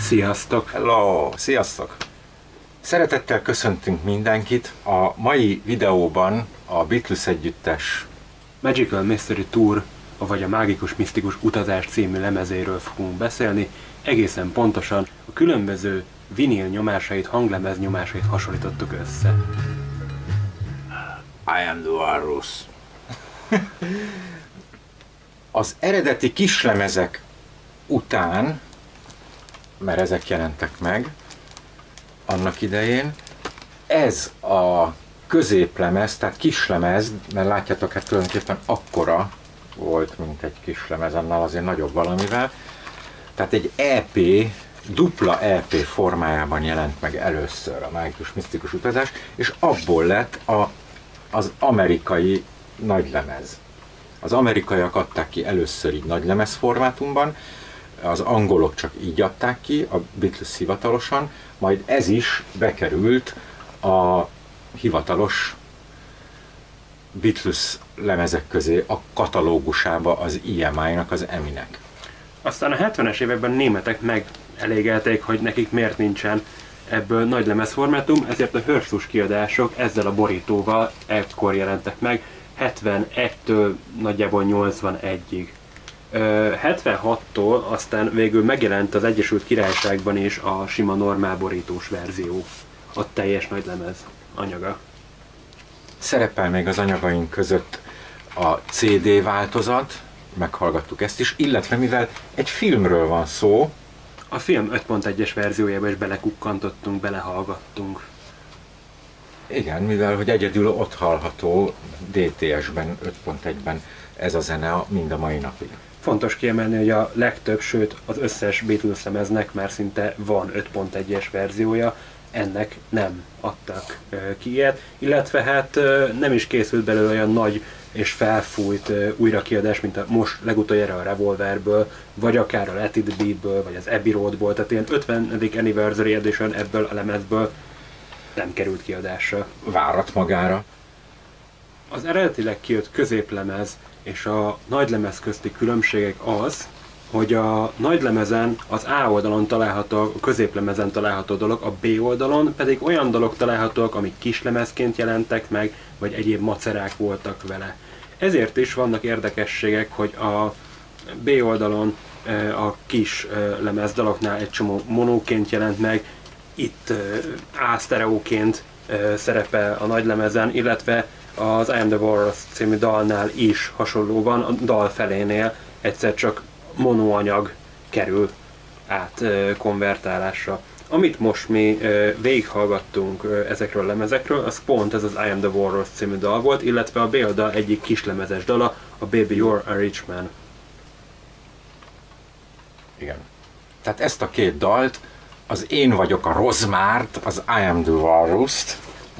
Sziasztok! Hello! Sziasztok! Szeretettel köszöntünk mindenkit. A mai videóban a Beatles együttes Magical Mystery Tour, vagy a Mágikus Misztikus Utazás című lemezéről fogunk beszélni. Egészen pontosan a különböző vinil nyomásait, hanglemez nyomásait hasonlítottuk össze. I am the Walrus. Az eredeti kislemezek után, mert ezek jelentek meg annak idején, ez a középlemez, tehát kislemez, mert látjátok, hát tulajdonképpen akkora volt, mint egy kislemez, annál azért nagyobb valamivel. Tehát egy EP, dupla EP formájában jelent meg először a Mágikus Misztikus Utazás, és abból lett az amerikai nagylemez. Az amerikaiak adták ki először így nagylemez formátumban, az angolok csak így adták ki, a Beatles hivatalosan, majd ez is bekerült a hivatalos Beatles lemezek közé, a katalógusába az EMI-nak, az EMI-nek. Aztán a 70-es években németek megelégelték, hogy nekik miért nincsen ebből nagylemez formátum, ezért a Hörsus kiadások ezzel a borítóval ekkor jelentek meg, 71-től nagyjából 81-ig. 76-tól aztán végül megjelent az Egyesült Királyságban is a sima normál borítós verzió, a teljes nagylemez anyaga. Szerepel még az anyagaink között a CD változat, meghallgattuk ezt is, illetve mivel egy filmről van szó, a film 5.1-es verziójába is belekukkantottunk, belehallgattunk. Igen, mivel hogy egyedül ott hallható DTS-ben, 5.1-ben ez a zene mind a mai napig. Fontos kiemelni, hogy a legtöbb, sőt az összes Beatles lemeznek már szinte van 5.1-es verziója, ennek nem adtak ki ilyet, illetve hát nem is készült belőle olyan nagy és felfújt újrakiadás, mint a most legutoljára a Revolverből, vagy akár a Let It Be-ből, vagy az Abbey Roadból, tehát ilyen 50. Anniversary Edition ebből a lemezből nem került kiadásra. Várat magára. Az eredetileg kijött középlemez és a nagylemez közti különbségek az, hogy a nagylemezen az A oldalon található, a középlemezen található dolog, a B oldalon pedig olyan dolog találhatóak, amik kislemezként jelentek meg, vagy egyéb macerák voltak vele. Ezért is vannak érdekességek, hogy a B oldalon a kis lemez daloknál egy csomó monóként jelent meg, itt A-sztereóként szerepel a nagylemezen, illetve az I Am The Walrus című dalnál is hasonló van, a dal felénél egyszer csak monoanyag kerül át konvertálásra. Amit most mi végighallgattunk ezekről a lemezekről, az pont ez az I Am The Walrus című dal volt, illetve a B oldal egyik kislemezes dala, a Baby You're a Rich Man. Igen. Tehát ezt a két dalt, az Én vagyok a Rozmárt, az I Am The Walrust,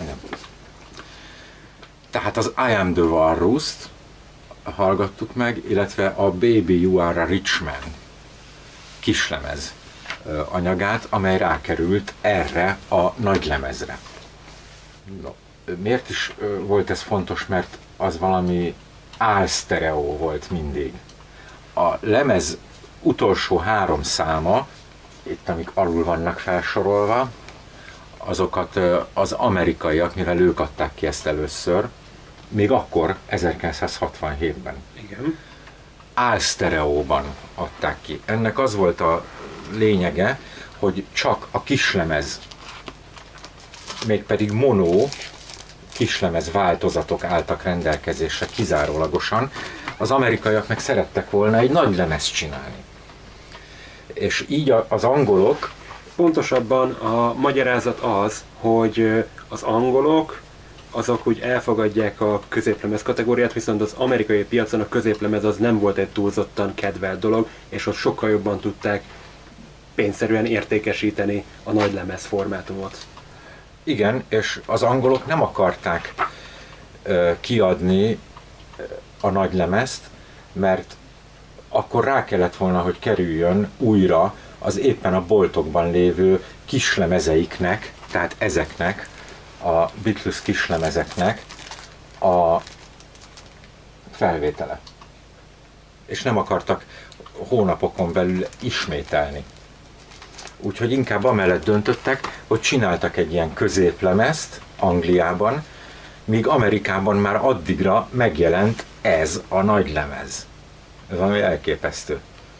tehát az I Am The Walrust hallgattuk meg, illetve a Baby You Are a Rich Man kislemez anyagát, amely rákerült erre a nagylemezre. No, miért is volt ez fontos? Mert az valami álsztereó volt mindig. A lemez utolsó 3 száma, itt amik alul vannak felsorolva, azokat az amerikaiak, mivel ők adták ki ezt először, még akkor, 1967-ben. Igen. Álsztereóban adták ki. Ennek az volt a lényege, hogy csak a kislemez, mégpedig mono kislemez változatok álltak rendelkezésre kizárólagosan. Az amerikaiak meg szerettek volna egy nagy lemezt csinálni. És így az angolok... Pontosabban a magyarázat az, hogy az angolok azok úgy elfogadják a középlemez kategóriát, viszont az amerikai piacon a középlemez az nem volt egy túlzottan kedvelt dolog, és ott sokkal jobban tudták pénzszerűen értékesíteni a nagylemez formátumot. Igen, és az angolok nem akarták kiadni a nagylemezt, mert akkor rá kellett volna, hogy kerüljön újra az éppen a boltokban lévő kislemezeiknek, tehát ezeknek, a Beatles kislemezeknek a felvétele. És nem akartak hónapokon belül ismételni. Úgyhogy inkább amellett döntöttek, hogy csináltak egy ilyen középlemezt Angliában, míg Amerikában már addigra megjelent ez a nagy lemez. Ez valami elképesztő.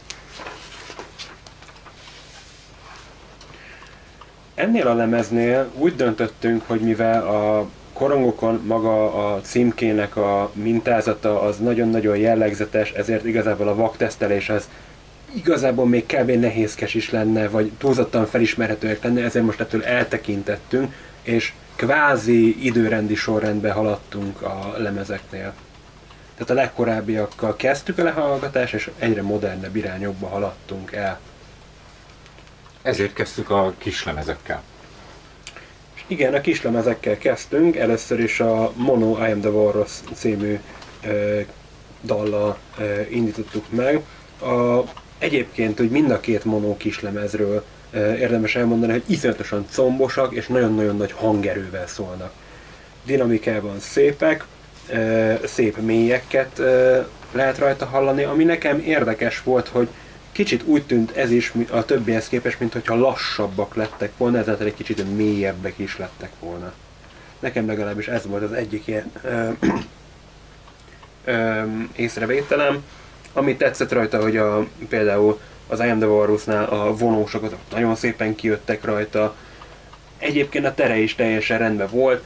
Ennél a lemeznél úgy döntöttünk, hogy mivel a korongokon maga a címkének a mintázata az nagyon-nagyon jellegzetes, ezért igazából a vaktesztelés az igazából még kb. Nehézkes is lenne, vagy túlzottan felismerhetőek lenne, ezért most ettől eltekintettünk, és kvázi időrendi sorrendben haladtunk a lemezeknél. Tehát a legkorábbiakkal kezdtük a lehallgatást, és egyre modernebb irányokba haladtunk el. Ezért kezdtük a kislemezekkel. Igen, a kislemezekkel kezdtünk, először is a Mono I Am The Walrus című dallal indítottuk meg. Egyébként, hogy mind a két Mono kislemezről érdemes elmondani, hogy iszonyatosan combosak és nagyon-nagyon nagy hangerővel szólnak. Dinamikában szépek, szép mélyeket lehet rajta hallani, ami nekem érdekes volt, hogy kicsit úgy tűnt ez is a többihez képest, mintha lassabbak lettek volna, ezáltal egy kicsit mélyebbek is lettek volna. Nekem legalábbis ez volt az egyik ilyen észrevételem. Ami tetszett rajta, hogy például az I Am The Walrusnál a vonósok nagyon szépen kijöttek rajta. Egyébként a tere is teljesen rendben volt.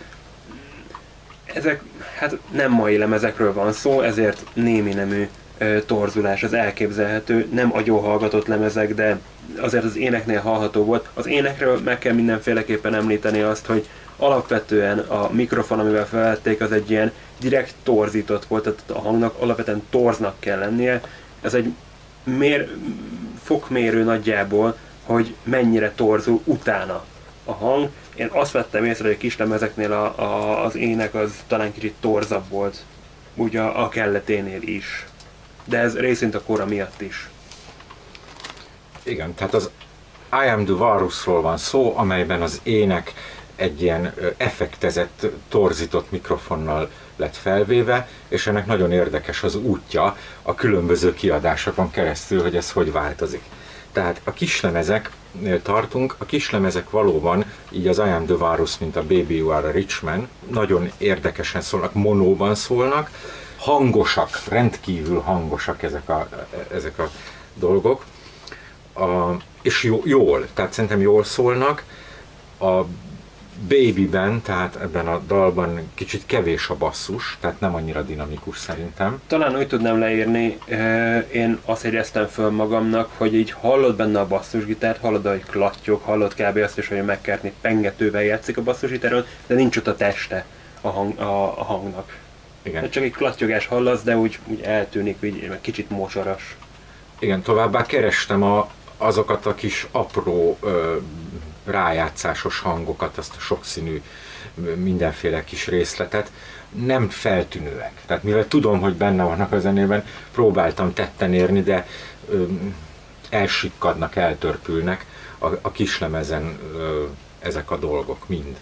Ezek hát nem mai lemezekről van szó, ezért némi nemű torzulás az elképzelhető, nem agyonhallgatott lemezek, de azért az éneknél hallható volt. Az énekről meg kell mindenféleképpen említeni azt, hogy alapvetően a mikrofon, amivel felvették, az egy ilyen direkt torzított volt, tehát a hangnak alapvetően torznak kell lennie. Ez egy fokmérő nagyjából, hogy mennyire torzul utána a hang. Én azt vettem észre, hogy a kislemezeknél az ének az talán kicsit torzabb volt, úgy a kelleténél is. De ez részint a kora miatt is. Igen, tehát az I Am The Walrusról van szó, amelyben az ének egy ilyen effektezett, torzított mikrofonnal lett felvéve, és ennek nagyon érdekes az útja a különböző kiadásokon keresztül, hogy ez hogy változik. Tehát a kislemezeknél tartunk, a kislemezek valóban, így az I Am The Walrus, mint a Baby You Are A Rich Man, nagyon érdekesen szólnak, monóban szólnak, hangosak, rendkívül hangosak ezek a dolgok, és jól, tehát szerintem jól szólnak. A Babyben, tehát ebben a dalban kicsit kevés a basszus, tehát nem annyira dinamikus szerintem. Talán úgy tudnám leírni, én azt éreztem föl magamnak, hogy így hallod benne a basszusgitárt, hallod, hogy klattyog, hallod kb. Azt is, hogy a McCartney pengetővel játszik a basszusgitáron, de nincs ott a teste a hangnak. Igen. Csak egy klattyogás hallasz, de úgy eltűnik, úgy kicsit mosoras. Igen, továbbá kerestem azokat a kis apró rájátszásos hangokat, azt a sokszínű mindenféle kis részletet, nem feltűnőek. Tehát mivel tudom, hogy benne vannak a zenében, próbáltam tetten érni, de elsikkadnak, eltörpülnek a kislemezen ezek a dolgok mind.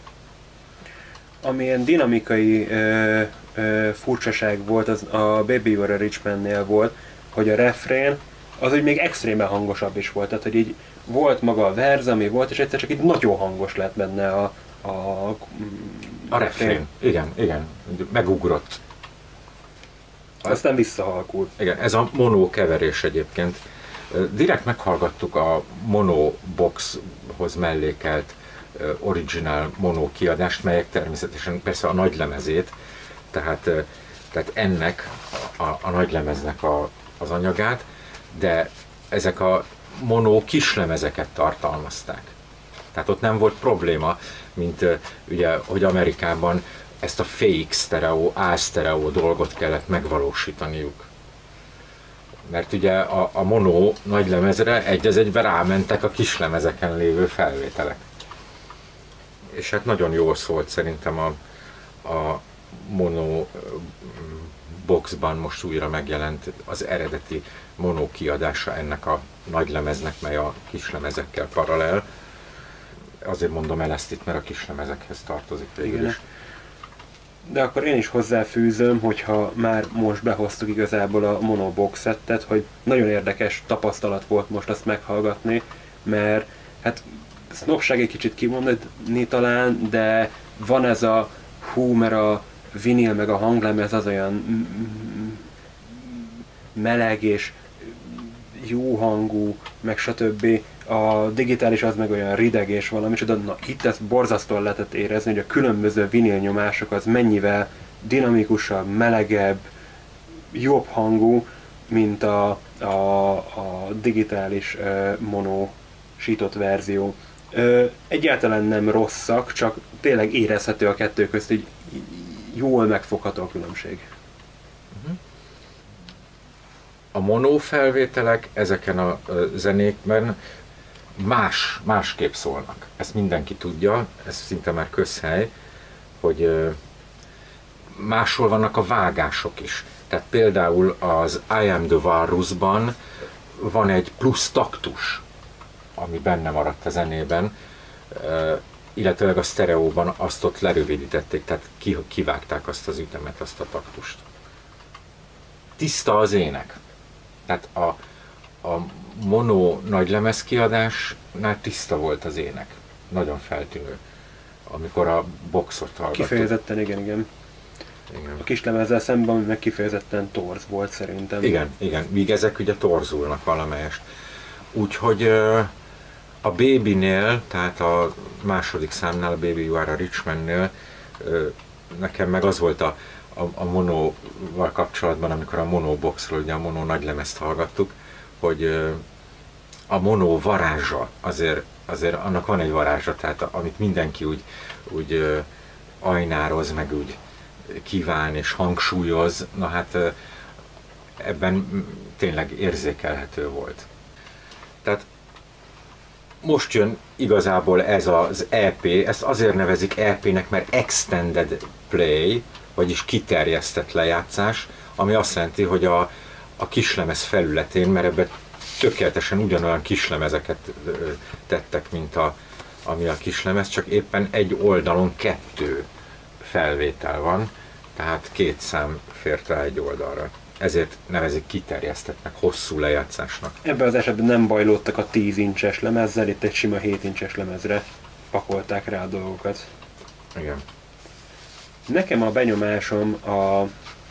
Amilyen dinamikai furcsaság volt, az a Baby You Are A Rich Man-nél volt, hogy a refrén az úgy még extrémen hangosabb is volt, tehát hogy így volt maga a verz, ami volt, és egyszer csak így nagyon hangos lett benne a refrén. Igen, megugrott. Aztán visszahalkult. Igen, ez a mono keverés egyébként. Direkt meghallgattuk a Mono Boxhoz mellékelt original mono kiadást, melyek természetesen persze a nagylemezét, tehát ennek a nagylemeznek az anyagát, de ezek a mono kislemezeket tartalmazták. Tehát ott nem volt probléma, mint ugye, hogy Amerikában ezt a fake stereo, A-stereo dolgot kellett megvalósítaniuk. Mert ugye a mono nagylemezre egy az egyben rámentek a kislemezeken lévő felvételek. És hát nagyon jól szólt szerintem a mono boxban most újra megjelent az eredeti mono kiadása ennek a nagylemeznek, mely a kislemezekkel paralel. Azért mondom el ezt itt, mert a kislemezekhez tartozik végül is. De akkor én is hozzáfűzöm, hogyha már most behoztuk igazából a mono box settet, hogy nagyon érdekes tapasztalat volt most azt meghallgatni, mert hát sznobság egy kicsit kimondani talán, de van ez a hú, mert a vinil meg a hanglemez az olyan meleg és jó hangú, meg stb. A digitális az meg olyan rideg és valami, de na, itt ezt borzasztóan lehetett érezni, hogy a különböző vinilnyomások az mennyivel dinamikusabb, melegebb, jobb hangú, mint a digitális monosított verzió. Egyáltalán nem rosszak, csak tényleg érezhető a kettő közt, így jól megfogható a különbség. A mono felvételek ezeken a zenékben másképp szólnak. Ezt mindenki tudja, ez szinte már közhely, hogy máshol vannak a vágások is. Tehát például az I Am The Walrusban van egy plusz taktus, ami benne maradt a zenében, illetőleg a sztereóban azt ott lerövidítették, tehát kivágták azt az ütemet, azt a taktust. Tiszta az ének. Tehát a mono nagylemez kiadásnál tiszta volt az ének. Nagyon feltűnő. Amikor a boxot hallgattuk. Kifejezetten, igen. A kislemezzel szemben, ami meg kifejezetten torz volt szerintem. Igen. Míg ezek ugye torzulnak valamelyest. Úgyhogy a Baby-nél, tehát a második számnál, a Baby You Are a Rich Man-nél nekem meg az volt a monóval kapcsolatban, amikor a monoboxról, ugye a mono nagylemezt hallgattuk, hogy a mono varázsa, azért annak van egy varázsa, tehát amit mindenki úgy ajnároz, meg úgy kíván és hangsúlyoz, na hát ebben tényleg érzékelhető volt. Tehát most jön igazából ez az EP, ezt azért nevezik EP-nek, mert Extended Play, vagyis kiterjesztett lejátszás, ami azt jelenti, hogy a kislemez felületén, mert ebben tökéletesen ugyanolyan kislemezeket tettek, mint ami a kislemez, csak éppen egy oldalon 2 felvétel van, tehát 2 szám fért rá egy oldalra. Ezért nevezik kiterjesztettnek, hosszú lejátszásnak. Ebben az esetben nem bajlódtak a 10 incses lemezzel, itt egy sima 7 incses lemezre pakolták rá a dolgokat. Igen. Nekem a benyomásom a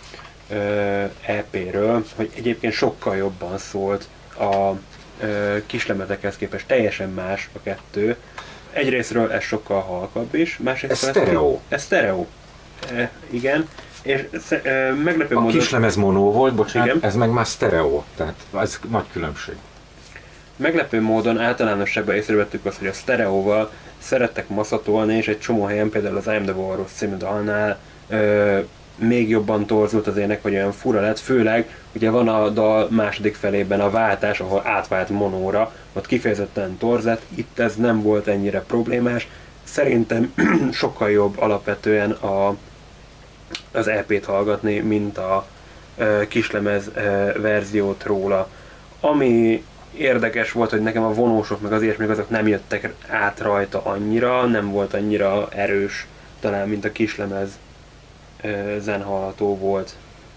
EP-ről, hogy egyébként sokkal jobban szólt a kislemezekhez képest, teljesen más a kettő. Egyrésztről ez sokkal halkabb is, másrészt ez sztereó. Ez sztereó. Igen. És meglepő a módon... kislemez mono volt, bocsánat, igen. Ez meg már sztereó, tehát ez nagy különbség. Meglepő módon általánosságban észrevettük azt, hogy a sztereóval szerettek maszatolni, és egy csomó helyen, például az I Am The Walrus című dalnál még jobban torzult az ének, vagy olyan fura lett, főleg ugye van a dal második felében a váltás, ahol átvált monóra, ott kifejezetten torzett, itt ez nem volt ennyire problémás. Szerintem sokkal jobb alapvetően az EP-t hallgatni, mint a kislemez verziót róla. Ami érdekes volt, hogy nekem a vonósok meg az ilyesmik azok nem jöttek át rajta annyira, nem volt annyira erős talán, mint a kislemez zen hallható volt.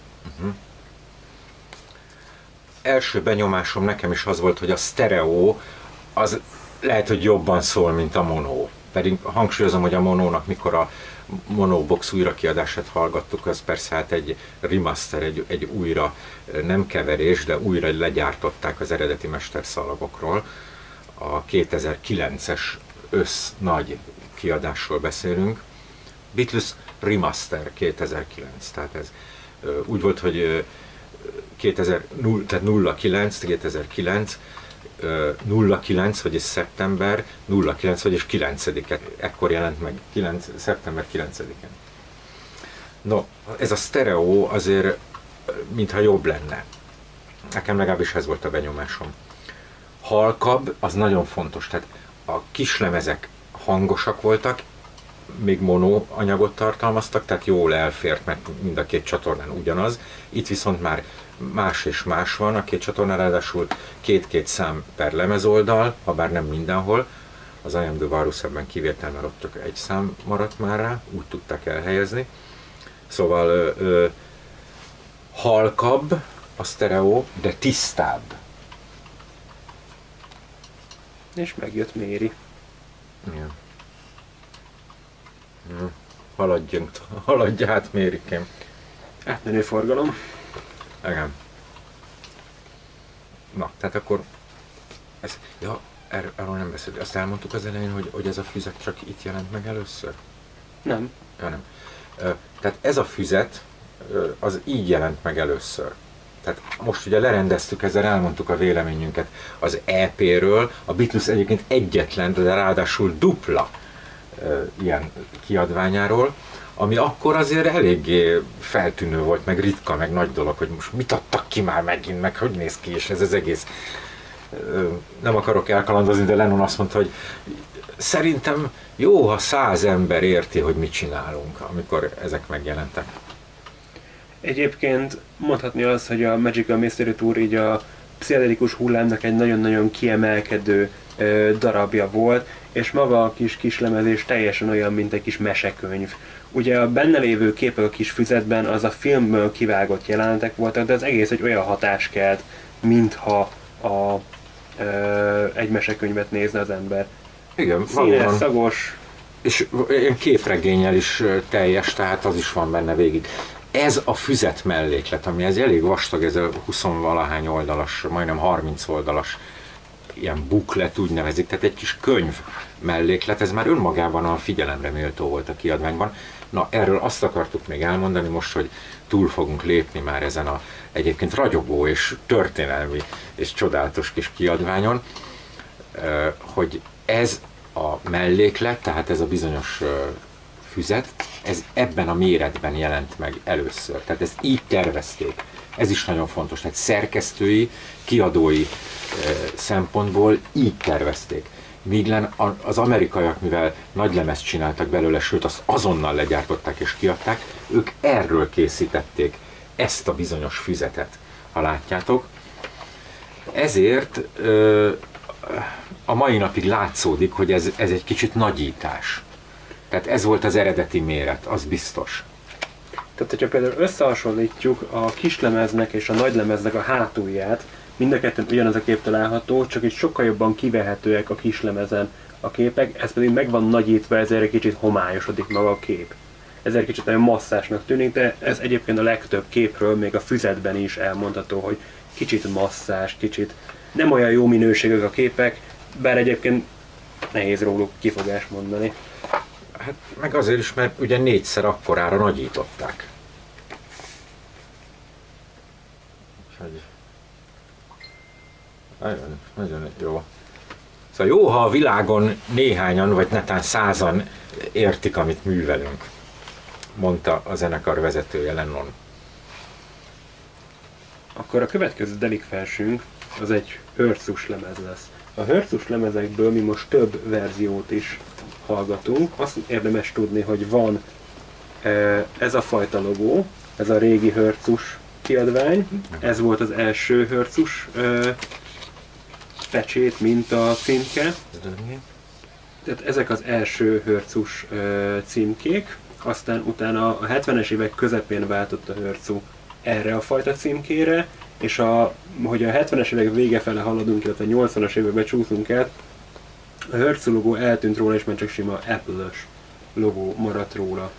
Első benyomásom nekem is az volt, hogy a sztereó az lehet, hogy jobban szól, mint a mono. Pedig hangsúlyozom, hogy a monónak, mikor a monobox újrakiadását hallgattuk, az persze hát egy remaster, egy újra nem keverés, de újra legyártották az eredeti mesterszalagokról. A 2009-es össz nagy kiadásról beszélünk. Beatles Remaster 2009, tehát ez úgy volt, hogy 2009, 09, vagyis szeptember, 09, vagyis 9-et, ekkor jelent meg, szeptember 9-en. No, ez a sztereó azért mintha jobb lenne. Nekem legalábbis ez volt a benyomásom. Halkabb, az nagyon fontos, tehát a kislemezek hangosak voltak, még mono anyagot tartalmaztak, tehát jól elfért, mert mind a 2 csatornán ugyanaz. Itt viszont már más és más van a 2 csatornán, ráadásul 2 szám per lemezoldal, ha bár nem mindenhol. Az I Am The Walrus ebben kivétel, mert ott csak 1 szám maradt már rá, úgy tudták elhelyezni. Szóval halkabb a sztereó, de tisztább. És megjött Méri. Igen. Haladjunk, haladj át, Mérikém. Átmenő forgalom. Igen. Na, tehát akkor... Arról nem beszélt. Azt elmondtuk az elején, hogy ez a füzet csak itt jelent meg először? Nem. Ja, nem. Tehát ez a füzet, az így jelent meg először. Tehát most ugye lerendeztük, ezzel elmondtuk a véleményünket az EP-ről, a Beatles egyébként egyetlen, de ráadásul dupla ilyen kiadványáról, ami akkor azért eléggé feltűnő volt, meg ritka, meg nagy dolog, hogy most mit adtak ki már megint, meg hogy néz ki, és ez az egész. Nem akarok elkalandozni, de Lennon azt mondta, hogy szerintem jó, ha 100 ember érti, hogy mit csinálunk, amikor ezek megjelentek. Egyébként mondhatni az, hogy a Magical Mystery Tour így a pszichedelikus hullámnak egy nagyon-nagyon kiemelkedő darabja volt, és maga a kislemezés teljesen olyan, mint egy kis mesekönyv. Ugye a benne lévő képek a kis füzetben az a filmből kivágott jelenetek voltak, de az egész egy olyan hatás kelt, mintha egy mesekönyvet nézne az ember. Igen, színes, szagos. És ilyen képregénnyel is teljes, tehát az is van benne végig. Ez a füzet melléklet, ami ez elég vastag, ez a 20-valahány oldalas, majdnem 30 oldalas ilyen buklet, úgy nevezik, tehát egy kis könyv melléklet, ez már önmagában a figyelemre méltó volt a kiadványban. Na, erről azt akartuk még elmondani most, hogy túl fogunk lépni már ezen a egyébként ragyogó és történelmi és csodálatos kis kiadványon, hogy ez a melléklet, tehát ez a bizonyos füzet, ez ebben a méretben jelent meg először. Tehát ezt így tervezték. Ez is nagyon fontos. Tehát szerkesztői, kiadói szempontból így tervezték. Míg az amerikaiak, mivel nagy lemezt csináltak belőle, sőt azt azonnal legyártották és kiadták, ők erről készítették ezt a bizonyos füzetet, ha látjátok. Ezért a mai napig látszódik, hogy ez egy kicsit nagyítás. Tehát ez volt az eredeti méret, az biztos. Tehát, hogyha például összehasonlítjuk a kislemeznek és a nagylemeznek a hátulját, mind a ketten ugyanaz a kép található, csak itt sokkal jobban kivehetőek a kislemezen a képek, ez pedig meg van nagyítva, ezért egy kicsit homályosodik maga a kép. Ezért kicsit nagyon masszásnak tűnik, de ez egyébként a legtöbb képről, még a füzetben is elmondható, hogy kicsit masszás, kicsit nem olyan jó minőségek a képek, bár egyébként nehéz róluk kifogást mondani. Hát meg azért is, mert ugye 4-szer akkorára nagyították. Nagyon jó. Szóval jó, ha a világon néhányan, vagy netán 100-an értik, amit művelünk, mondta a zenekar vezetője, Lennon. Akkor a következő delikfelsünk az egy Hörzus lemez lesz. A Hörzus lemezekből mi most több verziót is hallgatunk. Azt érdemes tudni, hogy van ez a fajta logó, ez a régi Hörzus kiadvány. Ez volt az első Hörzus pecsét, mint a címke. Tehát ezek az első Hörzus címkék. Aztán utána a 70-es évek közepén váltott a Hörzu erre a fajta címkére, és hogy a 70-es évek vége fele haladunk, illetve a 80-as évekbe csúszunk el, a Hörzu logó eltűnt róla, és már csak sima Apple-ös logó maradt róla.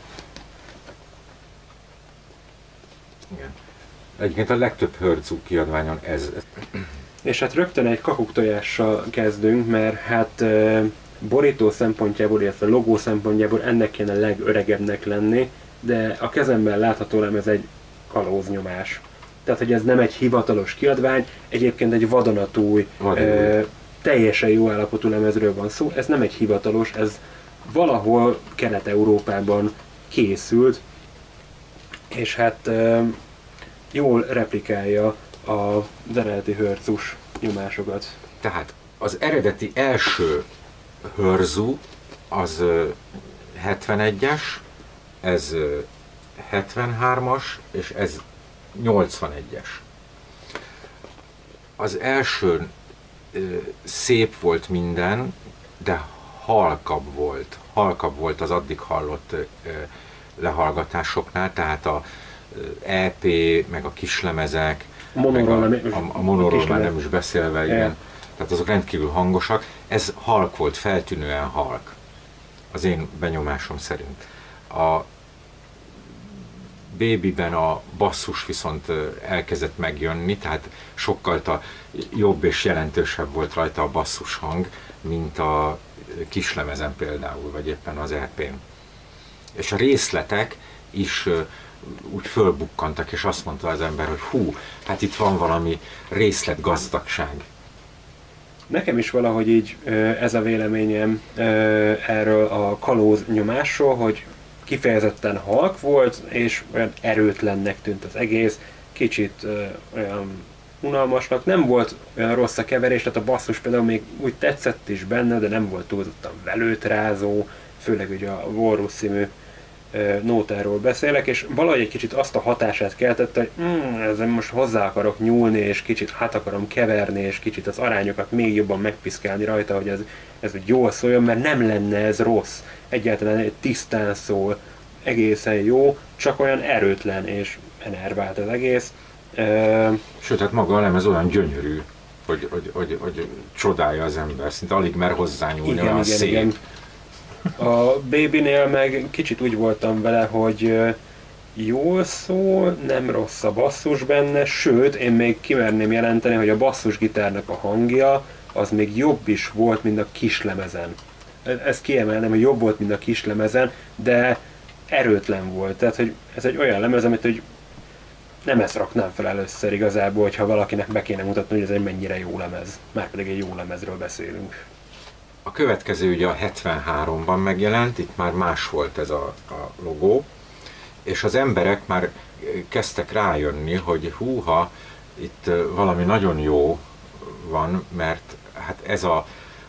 Igen. Egyébként a legtöbb Hörzu kiadványon ez. És hát rögtön egy kakuktojással kezdünk, mert hát borító szempontjából, illetve logó szempontjából ennek kéne legöregebbnek lenni, de a kezemben látható lemez egy kalóznyomás. Tehát, hogy ez nem egy hivatalos kiadvány, egyébként egy vadonatúj, teljesen jó állapotú lemezről van szó. Ez nem egy hivatalos, ez valahol Kelet-Európában készült, és hát jól replikálja az eredeti Hörzus nyomásokat. Tehát az eredeti első Hörzu az 71-es, ez 73-as, és ez 81-es. Az első szép volt minden, de halkabb volt az addig hallott lehallgatásoknál, tehát a EP, meg a kislemezek, a monoról már nem is beszélve, igen. tehát azok rendkívül hangosak, ez halk volt, feltűnően halk, az én benyomásom szerint. A Babyben a basszus viszont elkezdett megjönni, tehát sokkal jobb és jelentősebb volt rajta a basszus hang, mint a kislemezen például, vagy éppen az EP-n. És a részletek is úgy fölbukkantak, és azt mondta az ember, hogy hú, hát itt van valami részletgazdagság. Nekem is valahogy így ez a véleményem erről a kalóz nyomásról, hogy kifejezetten halk volt, és olyan erőtlennek tűnt az egész, kicsit olyan unalmasnak, nem volt olyan rossz a keverés, tehát a basszus például még úgy tetszett is benne, de nem volt túlzottan velőtrázó, főleg ugye a Walrus című nótáról beszélek, és valahogy egy kicsit azt a hatását keltette, hogy ezen most hozzá akarok nyúlni, és kicsit hát akarom keverni, és kicsit az arányokat még jobban megpiszkálni rajta, hogy ez úgy jól szóljon, mert nem lenne ez rossz. Egyáltalán tisztán szól, egészen jó, csak olyan erőtlen és enervált az egész. Sőt, hát maga a lemez olyan gyönyörű, hogy csodálja az ember, szinte alig mer hozzányúlni, olyan szép. Igen. A Babynél meg kicsit úgy voltam vele, hogy jól szól, nem rossz a basszus benne, sőt, én még kimerném jelenteni, hogy a basszusgitárnak a hangja az még jobb is volt, mint a kislemezen. Ezt kiemelnem, hogy jobb volt, mint a kislemezen, de erőtlen volt. Tehát, hogy ez egy olyan lemez, amit hogy nem ezt raknám fel először igazából, hogyha valakinek be kéne mutatni, hogy ez egy mennyire jó lemez. Márpedig egy jó lemezről beszélünk. A következő ugye a 73-ban megjelent, itt már más volt ez a logó, és az emberek már kezdtek rájönni, hogy húha, itt valami nagyon jó van, mert hát ez a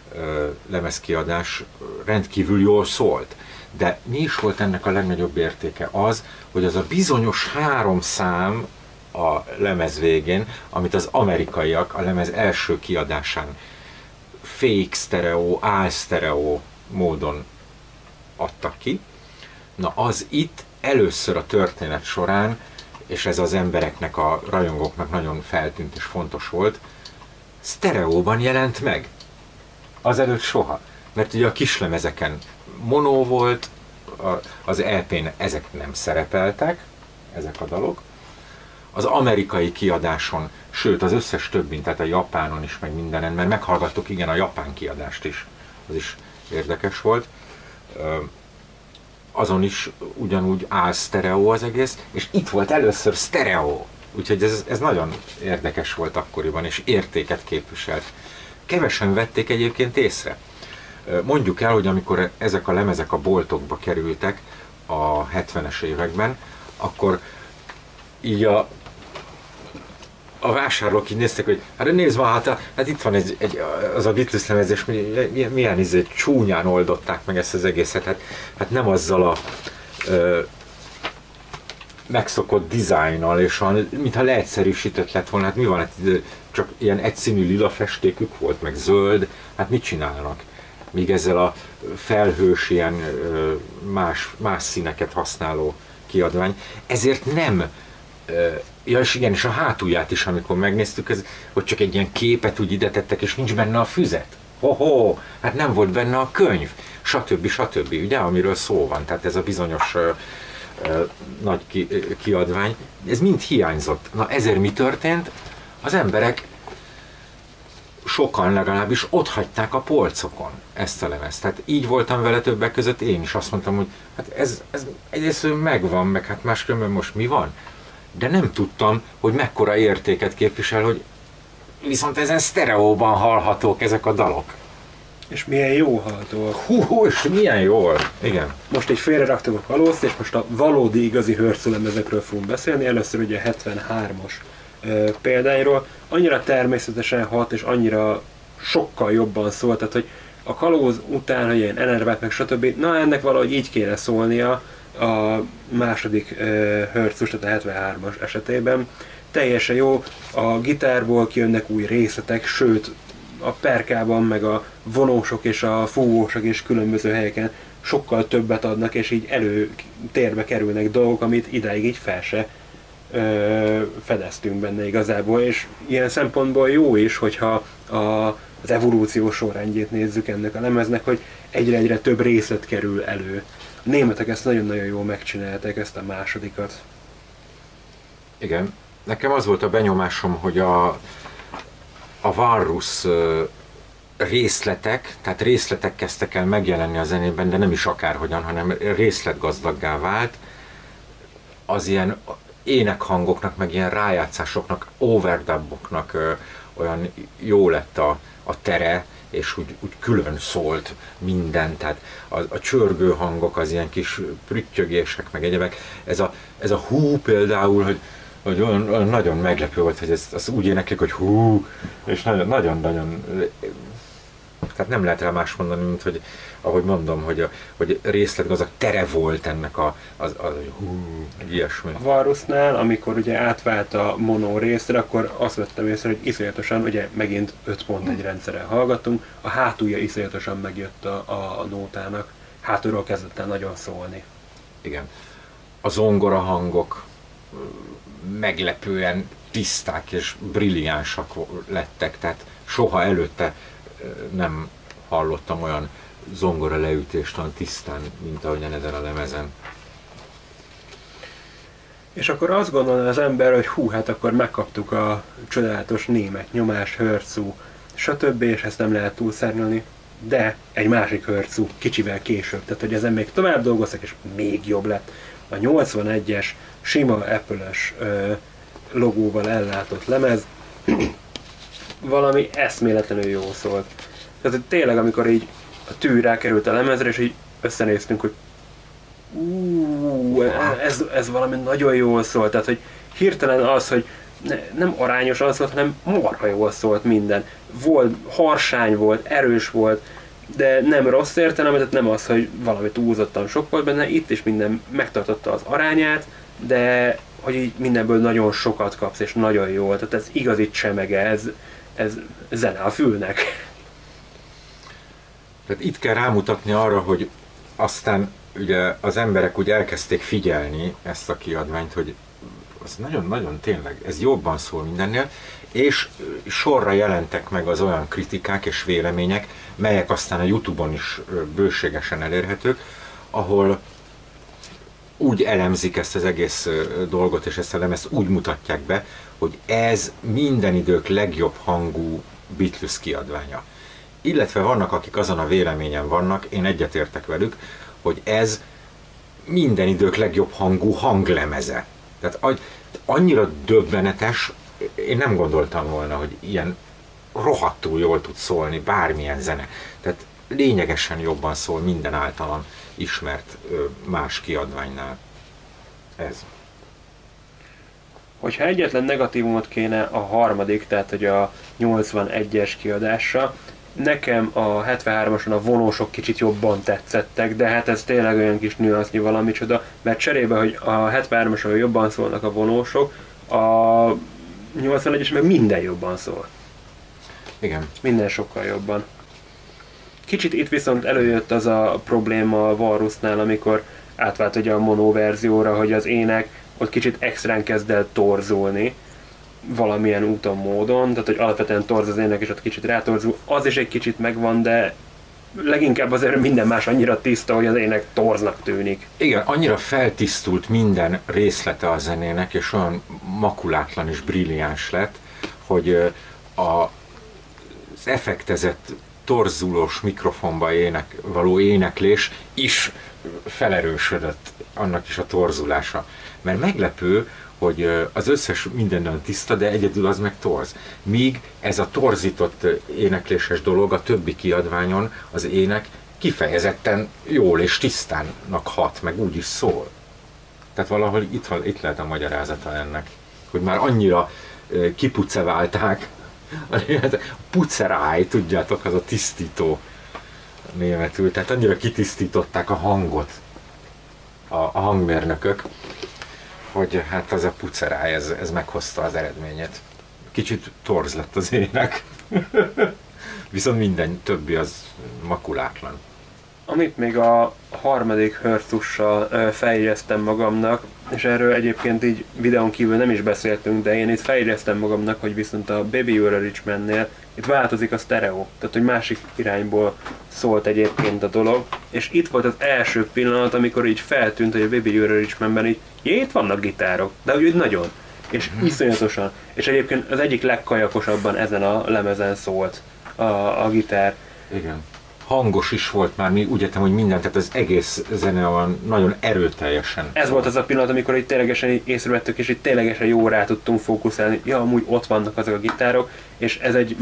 lemezkiadás rendkívül jól szólt. De mi is volt ennek a legnagyobb értéke? Az, hogy az a bizonyos 3 szám a lemez végén, amit az amerikaiak a lemez első kiadásán fake stereo, álsztereó módon adtak ki. Na az itt először a történet során, és ez az embereknek, a rajongóknak nagyon feltűnt és fontos volt, sztereóban jelent meg. Azelőtt soha. Mert ugye a kislemezeken mono volt, az EP-n ezek nem szerepeltek, ezek a dalok. Az amerikai kiadáson, sőt az összes többin, tehát a japánon is, meg mindenen, mert meghallgattuk igen a japán kiadást is, az is érdekes volt. Azon is ugyanúgy áll sztereó az egész, és itt volt először sztereó. Úgyhogy ez nagyon érdekes volt akkoriban, és értéket képviselt. Kevesen vették egyébként észre. Mondjuk el, hogy amikor ezek a lemezek a boltokba kerültek a 70-es években, akkor így a vásárlók így néztek, hogy hát nézd már, hát itt van az a Beatles lemez, és milyen csúnyán oldották meg ezt az egészet, hát nem azzal a megszokott dizájnnal, és mintha leegyszerűsített lett volna, hát mi van, hát csak ilyen egyszínű lila festékük volt, meg zöld, hát mit csinálnak? Míg ezzel a felhős, ilyen más színeket használó kiadvány. Ezért nem, ja és igen, és a hátulját is, amikor megnéztük, hogy csak egy ilyen képet úgy ide tettek, és nincs benne a füzet. Ho-ho, hát nem volt benne a könyv, stb. Ugye, amiről szó van, tehát ez a bizonyos nagy kiadvány, ez mind hiányzott. Na ezért mi történt? Az emberek sokan legalábbis ott hagyták a polcokon ezt a lemezt. Tehát így voltam vele többek között én is. Azt mondtam, hogy hát ez egyrészt megvan, meg hát máskülönben most mi van. De nem tudtam, hogy mekkora értéket képvisel, hogy viszont ezen sztereóban hallhatók ezek a dalok. És milyen jó hallhatóak. Hú, és milyen jól. Igen. Most így félreraktam a kalózt, és most a valódi igazi hörcölemezekről fogunk beszélni. Először ugye a 73-as példányról. Annyira természetesen hat, és annyira sokkal jobban szólt, tehát hogy a kalóz után, hogy ilyen enervált, meg stb. Na ennek valahogy így kéne szólnia a második hörcus, tehát a 73-as esetében. Teljesen jó, a gitárból kijönnek új részletek, sőt a perkában, meg a vonósok és a fúvósok és különböző helyeken sokkal többet adnak, és így előtérbe kerülnek dolgok, amit idáig így fel se fedeztünk benne igazából, és ilyen szempontból jó is, hogyha a az evolúció sorrendjét nézzük ennek a lemeznek, hogy egyre-egyre több részlet kerül elő. A németek ezt nagyon-nagyon jól megcsinálták, ezt a másodikat. Igen, nekem az volt a benyomásom, hogy a Walrus részletek, tehát részletek kezdtek el megjelenni a zenében, de nem is akárhogyan, hanem részletgazdaggá vált. Az ilyen énekhangoknak, meg ilyen rájátszásoknak, overduboknak olyan jó lett a tere, és úgy külön szólt minden, tehát a csörgő hangok, az ilyen kis prüttyögések, meg egyebek. Ez a hú például, hogy olyan nagyon meglepő volt, hogy ezt úgy éneklik, hogy hú, és nagyon-nagyon, tehát nem lehet rá más mondani, mint hogy, ahogy mondom, hogy részletgazdag tere volt ennek az hú, ilyesmi. A Walrusnál, amikor ugye átvált a mono részre, akkor azt vettem észre, hogy iszonyatosan, ugye megint 5.1 rendszeren hallgatunk, a hátulja iszonyatosan megjött a nótának. Hátulról kezdett el nagyon szólni. Igen. A zongora hangok meglepően tiszták és brilliánsak lettek, tehát soha előtte nem hallottam olyan zongora leütést olyan tisztán, mint ahogyan ezen a lemezen. És akkor azt gondolna az ember, hogy hú, hát akkor megkaptuk a csodálatos német nyomás, hörcú, stb. És ezt nem lehet túlszárnyalni. De egy másik hörcú kicsivel később, tehát hogy ezen még tovább dolgoztak, és még jobb lett. A 81-es sima Apple-es logóval ellátott lemez valami eszméletlenül jó szólt. Tehát tényleg, amikor így a tű rákerült a lemezre, és így összenéztünk, hogy ez valami nagyon jól szólt. Tehát, hogy hirtelen az, hogy nem arányosan szólt, hanem marha jól szólt minden. Volt, harsány volt, erős volt, de nem rossz értelem, tehát nem az, hogy valami túlzottan sok volt benne, itt is minden megtartotta az arányát, de hogy így mindenből nagyon sokat kapsz, és nagyon jól, tehát ez igazi csemege, ez zene a fülnek. Tehát itt kell rámutatni arra, hogy aztán ugye az emberek úgy elkezdték figyelni ezt a kiadványt, hogy az nagyon-nagyon tényleg, ez jobban szól mindennél, és sorra jelentek meg az olyan kritikák és vélemények, melyek aztán a YouTube-on is bőségesen elérhetők, ahol úgy elemzik ezt az egész dolgot, és ezt a lemezt úgy mutatják be, hogy ez minden idők legjobb hangú Beatles kiadványa. Illetve vannak, akik azon a véleményen vannak, én egyetértek velük, hogy ez minden idők legjobb hangú hanglemeze. Tehát annyira döbbenetes, én nem gondoltam volna, hogy ilyen rohadtul jól tud szólni bármilyen zene. Tehát lényegesen jobban szól minden általam ismert más kiadványnál. Ez. Hogyha egyetlen negatívumot kéne a harmadik, tehát hogy a 81-es kiadásra, nekem a 73-ason a vonósok kicsit jobban tetszettek, de hát ez tényleg olyan kis nüansznyi valamicsoda, mert cserébe, hogy a 73-ason jobban szólnak a vonósok, a 81-es meg minden jobban szól. Igen. Minden sokkal jobban. Kicsit itt viszont előjött az a probléma a Walrusnál, amikor átvált ugye a mono verzióra, hogy az ének ott kicsit extrán kezd el torzulni valamilyen úton, módon, tehát hogy alapvetően torz az ének és ott kicsit rátorzul, az is egy kicsit megvan, de leginkább azért minden más annyira tiszta, hogy az ének torznak tűnik. Igen, annyira feltisztult minden részlete a zenének, és olyan makulátlan és brilliáns lett, hogy az effektezett torzulós mikrofonba való éneklés is felerősödött, annak is a torzulása. Mert meglepő, hogy az összes mindennel tiszta, de egyedül az meg torz. Míg ez a torzított énekléses dolog a többi kiadványon az ének kifejezetten jól és tisztának hat, meg úgy is szól. Tehát valahol itt lehet a magyarázata ennek, hogy már annyira kipuceválták, a puceráj, tudjátok, az a tisztító németül, tehát annyira kitisztították a hangot a hangmérnökök, hogy hát az a puceráj, ez meghozta az eredményét. Kicsit torz lett az ének. Viszont minden többi az makulátlan. Amit még a harmadik Hercussal feljegyeztem magamnak, és erről egyébként így videón kívül nem is beszéltünk, de én itt feljegyeztem magamnak, hogy viszont a Baby You Were a Rich Man-nél itt változik a sztereó, tehát hogy másik irányból szólt egyébként a dolog, és itt volt az első pillanat, amikor így feltűnt, hogy a Baby You Were a Rich Man-ben így, itt vannak gitárok, de úgy nagyon, és iszonyatosan, és egyébként az egyik legkajakosabban ezen a lemezen szólt a gitár. Igen. Hangos is volt már, úgy értem, hogy minden, tehát az egész zene van nagyon erőteljesen. Ez volt az a pillanat, amikor itt ténylegesen így észrevettük, és itt ténylegesen jó rá tudtunk fókuszálni. Ja, amúgy ott vannak azok a gitárok, és ez egy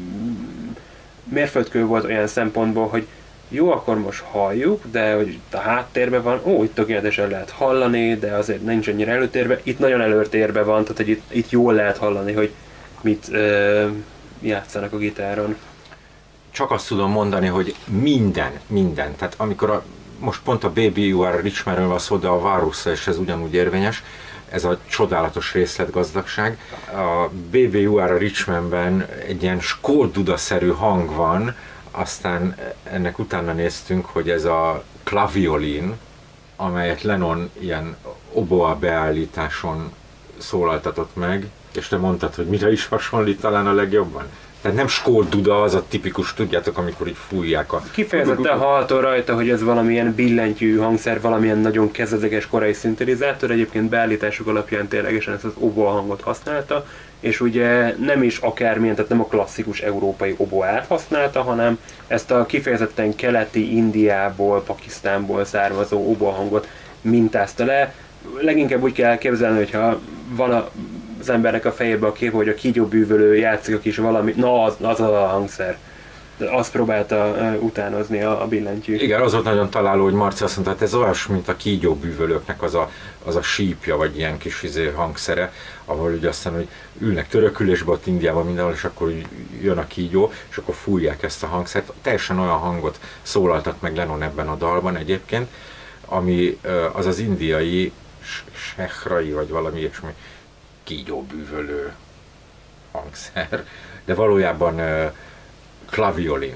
mérföldkő volt olyan szempontból, hogy jó, akkor most halljuk, de hogy itt a háttérben van, itt tökéletesen lehet hallani, de azért nincs annyira előtérbe. Itt nagyon előtérbe van, tehát hogy itt jól lehet hallani, hogy mit játszanak a gitáron. Csak azt tudom mondani, hogy minden. Tehát amikor most pont a Baby You Are a Rich Man-ről van szó, de a Varusra és ez ugyanúgy érvényes, ez a csodálatos részletgazdagság. A Baby You Are a Rich Man-ben egy ilyen skóddudaszerű hang van, aztán ennek utána néztünk, hogy ez a klaviolin, amelyet Lennon ilyen oboa beállításon szólaltatott meg, és te mondtad, hogy mire is hasonlít talán a legjobban? Tehát nem skódduda, az a tipikus, tudjátok, amikor így fújják a... Kifejezetten hallható rajta, hogy ez valamilyen billentyű hangszer, valamilyen nagyon kezdeteges korai szintetizátor, egyébként beállításuk alapján ténylegesen ezt az oboa hangot használta, és ugye nem is akármilyen, tehát nem a klasszikus európai oboát használta, hanem ezt a kifejezetten keleti Indiából, Pakisztánból származó oboa hangot mintázta le. Leginkább úgy kell képzelni, hogyha van az embernek a fejében a kép, hogy a kígyóbűvölő játszik a kis valami, na az a hangszer. Azt próbálta utánozni a billentyű. Igen, az volt nagyon találó, hogy Marci azt mondta, hogy ez olyas, mint a kígyóbűvölőknek az a sípja, vagy ilyen kis hangszere, ahol ugye aztán, hogy ülnek törökülésbe ott Indiában mindenhol, és akkor jön a kígyó, és akkor fújják ezt a hangszert. Teljesen olyan hangot szólaltat meg Lennon ebben a dalban egyébként, ami az az indiai sehrai, vagy valami ilyesmi kígyóbűvölő hangszer, de valójában klaviolin.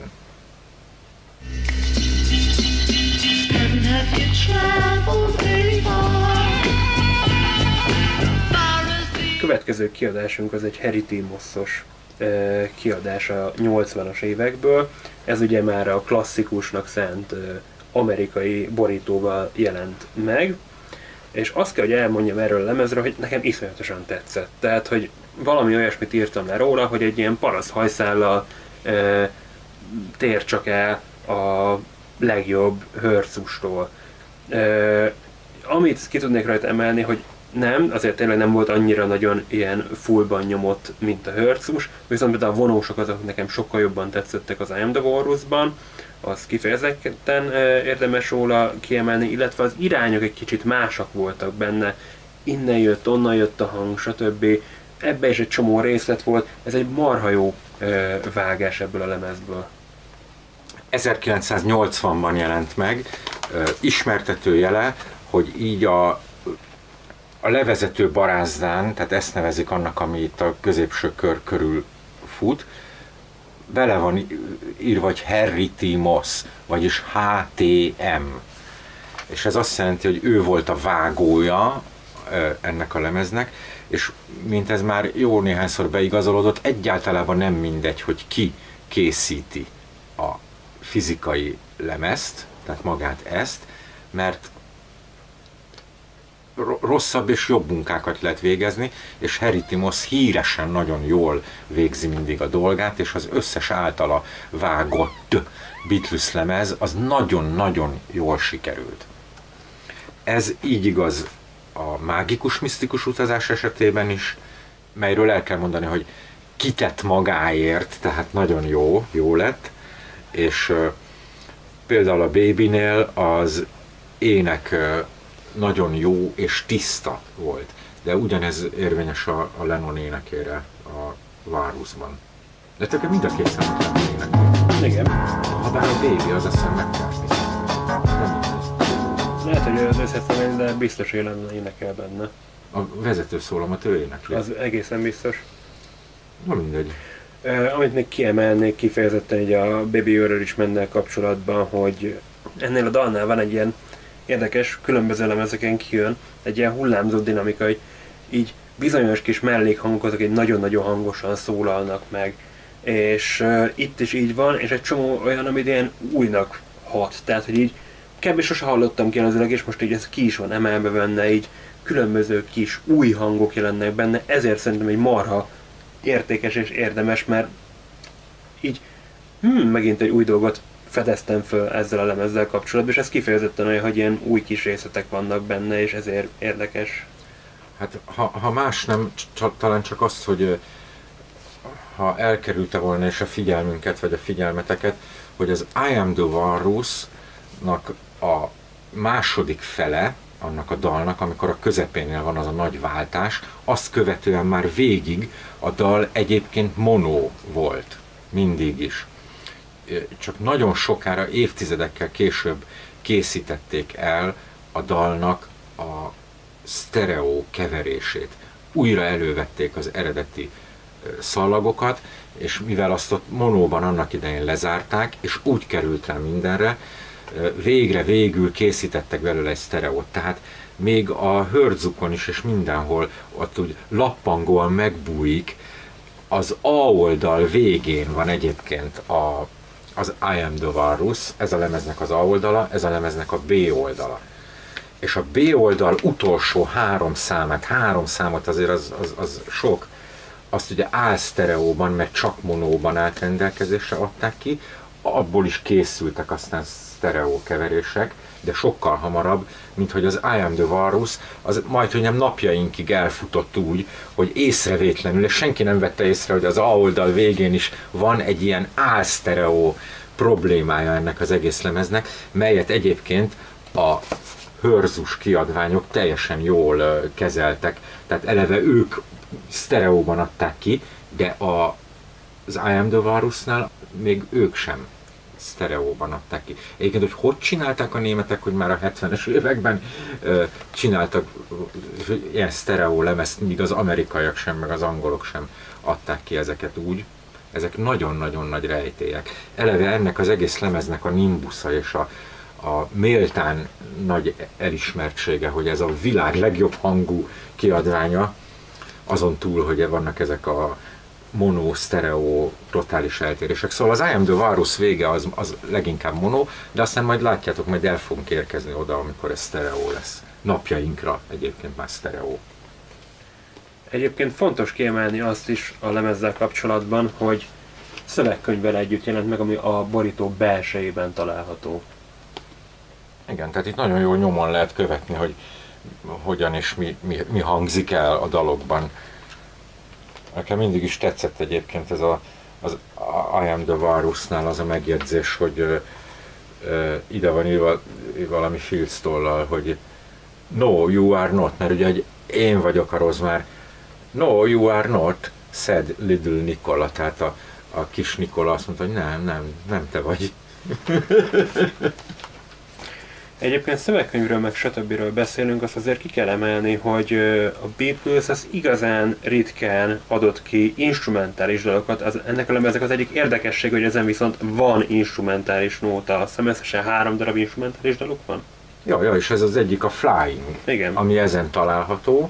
Következő kiadásunk az egy Harry T. Moss-os kiadás a 80-as évekből. Ez ugye már a klasszikusnak szánt amerikai borítóval jelent meg. És azt kell, hogy elmondjam erről a lemezről, hogy nekem iszonyatosan tetszett. Tehát, hogy valami olyasmit írtam le róla, hogy egy ilyen paraszt hajszállal tér csak el a legjobb Hercustól. Amit ki tudnék rajta emelni, hogy nem, azért tényleg nem volt annyira nagyon ilyen fullban nyomott, mint a Hercus, viszont például a vonósok azok nekem sokkal jobban tetszettek az I Am The Walrusban, az kifejezetten érdemes róla kiemelni, illetve az irányok egy kicsit másak voltak benne, innen jött, onnan jött a hang, stb. Ebbe is egy csomó részlet volt, ez egy marha jó vágás ebből a lemezből. 1980-ban jelent meg, ismertető jele, hogy így a levezető barázdán, tehát ezt nevezik annak, ami itt a középső kör körül fut, bele van írva, hogy Harry T. Moss, vagyis HTM. És ez azt jelenti, hogy ő volt a vágója ennek a lemeznek, és mint ez már jó néhányszor beigazolódott, egyáltalában nem mindegy, hogy ki készíti a fizikai lemezt, tehát magát ezt, mert rosszabb és jobb munkákat lehet végezni, és Harry T. Moss híresen nagyon jól végzi mindig a dolgát, és az összes általa vágott Beatles lemez az nagyon-nagyon jól sikerült. Ez így igaz a mágikus, misztikus utazás esetében is, melyről el kell mondani, hogy kitett magáért, tehát nagyon jó lett, és például a Babynél az ének nagyon jó és tiszta volt, de ugyanez érvényes a Lennon énekére a Varusban. De tökéletesen mind a két számot Lennon énekel. Igen. Habár a Baby az azt hiszem McCartney. Lehet, hogy az összeszemény, de biztos, hogy Lennon énekel benne. A vezető szólamat ő énekli. Az egészen biztos. Na mindegy. Amit még kiemelnék kifejezetten így a Baby You Were a Rich Man-nel kapcsolatban, hogy ennél a dalnál van egy ilyen érdekes, különböző lemezeken kijön egy ilyen hullámzó dinamika, hogy így bizonyos kis mellékhangok azok egy nagyon-nagyon hangosan szólalnak meg, és itt is így van, és egy csomó olyan, amit ilyen újnak hat, tehát hogy így kb. Sose hallottam ki előzőleg, és most így ez ki is van emelve benne, így különböző kis új hangok jelennek benne, ezért szerintem egy marha értékes és érdemes, mert így megint egy új dolgot fedeztem föl ezzel a lemezzel kapcsolatban, és ez kifejezetten olyan, hogy ilyen új kis részletek vannak benne, és ezért érdekes. Hát ha más nem, talán csak azt, hogy ha elkerülte volna és a figyelmünket, vagy a figyelmeteket, hogy az I Am The Walrusnak a második fele, annak a dalnak, amikor a közepénél van az a nagy váltás, azt követően már végig a dal egyébként mono volt. Mindig is. Csak nagyon sokára, évtizedekkel később készítették el a dalnak a sztereó keverését. Újra elővették az eredeti szallagokat, és mivel azt ott monóban annak idején lezárták, és úgy került rá mindenre, végül készítettek belőle egy sztereót. Tehát még a Herzukon is, és mindenhol ott úgy lappangóan megbújik, az A oldal végén van egyébként az I Am The Walrus, ez a lemeznek az A oldala, ez a lemeznek a B oldala. És a B oldal utolsó három számot azért az sok, azt ugye álsztereóban, meg csak monóban állt rendelkezésre adták ki, abból is készültek aztán sztereó keverések, de sokkal hamarabb, mint hogy az I Am The Walrus, az majdhogy nem napjainkig elfutott úgy, hogy észrevétlenül, és senki nem vette észre, hogy az A oldal végén is van egy ilyen álsztereó problémája ennek az egész lemeznek, melyet egyébként a Hörzus kiadványok teljesen jól kezeltek, tehát eleve ők sztereóban adták ki, de az I Am The Walrusnál még ők sem sztereóban adták ki. Egyébként, hogy csinálták a németek, hogy már a 70-es években csináltak ilyen sztereó lemezt, míg az amerikaiak sem, meg az angolok sem adták ki ezeket úgy. Ezek nagyon-nagyon nagy rejtélyek. Eleve ennek az egész lemeznek a nimbusza és a méltán nagy elismertsége, hogy ez a világ legjobb hangú kiadványa, azon túl, hogy vannak ezek a mono, sztereó, totális eltérések. Szóval az I Am The Walrus vége az leginkább mono, de aztán majd látjátok, majd el fogunk érkezni oda, amikor ez sztereó lesz. Napjainkra egyébként már sztereó. Egyébként fontos kiemelni azt is a lemezzel kapcsolatban, hogy szövegkönyvvel együtt jelent meg, ami a borító belsejében található. Igen, tehát itt nagyon jól nyomon lehet követni, hogy hogyan és mi hangzik el a dalokban. Nekem mindig is tetszett egyébként ez az I Am The Walrusnál az a megjegyzés, hogy ide van írva valami filctollal, hogy no, you are not, mert ugye hogy én vagyok a rozmár. No, you are not, said little Nicola, tehát a kis Nikola azt mondta, hogy nem te vagy. Egyébként szövegkönyvről meg stb. Beszélünk, azt azért ki kell emelni, hogy a Beatles az igazán ritkán adott ki instrumentális dalokat. Ennek a lemeznek az egyik érdekesség, hogy ezen viszont van instrumentális nóta. Azt hiszem összesen 3 darab instrumentális daluk van. Ja, és ez az egyik a Flying, igen, ami ezen található.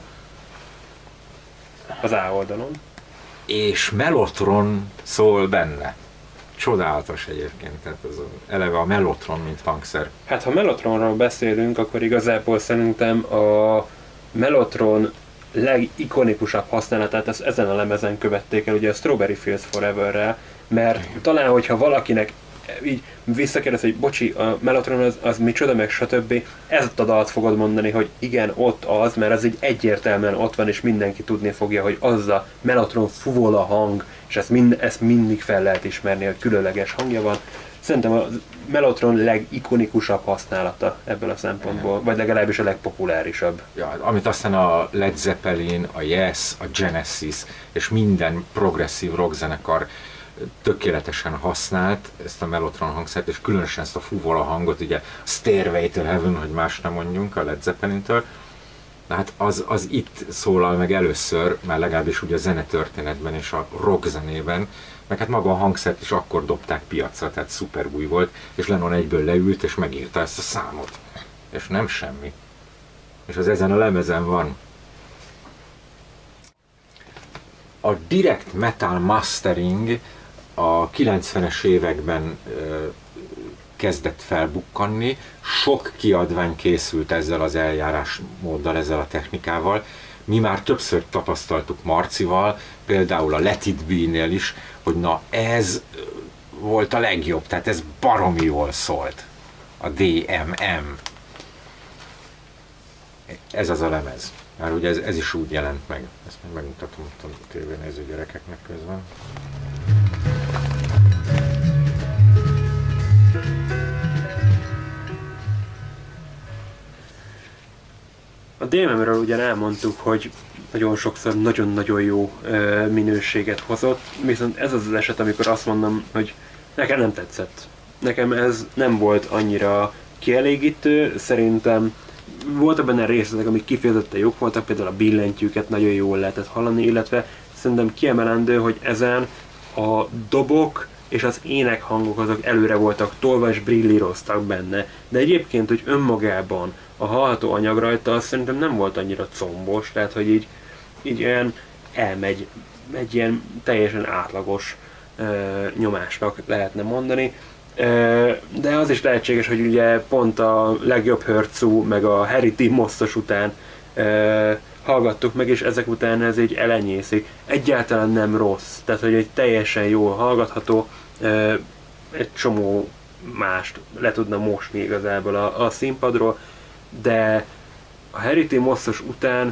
Az A oldalon. És Mellotron szól benne. Csodálatos egyébként, tehát az eleve a mellotron, mint hangszer. Hát ha mellotronról beszélünk, akkor igazából szerintem a mellotron legikonikusabb használatát ezen a lemezen követték el, ugye a Strawberry Fields Forever-rel, mert talán, hogyha valakinek így visszakérdez, hogy bocsi, a mellotron az micsoda, meg stb. Ezt a dalt fogod mondani, hogy igen, ott az, mert az így egyértelműen ott van, és mindenki tudni fogja, hogy az a mellotron fuvola hang, és ezt mindig fel lehet ismerni, hogy különleges hangja van. Szerintem a mellotron legikonikusabb használata ebből a szempontból, vagy legalábbis a legpopulárisabb. Ja, amit aztán a Led Zeppelin, a Yes, a Genesis és minden progresszív rockzenekar tökéletesen használt, ezt a mellotron hangszert, és különösen ezt a fuvola hangot, ugye Stairway to Heaven, hogy más nem mondjunk a Led Zeppelintől, Na hát az itt szólal meg először, már legalábbis ugye a zenetörténetben és a rock zenében, meg hát maga a hangszert is akkor dobták piacra, tehát szuper új volt, és Lennon egyből leült és megírta ezt a számot. És nem semmi. És az ezen a lemezen van. A direct metal mastering a 90-es években kezdett felbukkanni, sok kiadvány készült ezzel az eljárásmóddal, ezzel a technikával. Mi már többször tapasztaltuk Marcival, például a Let It Be-nél is, hogy na ez volt a legjobb, tehát ez baromi jól szólt. A DMM. Ez az a lemez. Már ugye ez is úgy jelent meg. Ezt meg megmutatom ott a tévénéző gyerekeknek közben. A DMM-ről ugyan elmondtuk, hogy nagyon sokszor nagyon-nagyon jó minőséget hozott, viszont ez az az eset, amikor azt mondom, hogy nekem nem tetszett. Nekem ez nem volt annyira kielégítő, szerintem voltak benne részletek, amik kifejezetten jók voltak, például a billentyűket nagyon jól lehetett hallani, illetve szerintem kiemelendő, hogy ezen a dobok és az énekhangok azok előre voltak tolva és brillíroztak benne. De egyébként, hogy önmagában a hallható anyag rajta, az szerintem nem volt annyira combos, tehát hogy így olyan elmegy egy ilyen teljesen átlagos nyomásnak lehetne mondani. De az is lehetséges, hogy ugye pont a legjobb Hörcú, meg a Harry T. Mosztos után hallgattuk meg, és ezek után ez így elenyészik. Egyáltalán nem rossz, tehát hogy egy teljesen jól hallgatható, egy csomó mást le tudna mosni igazából a színpadról, de a Harry T. Mosztos után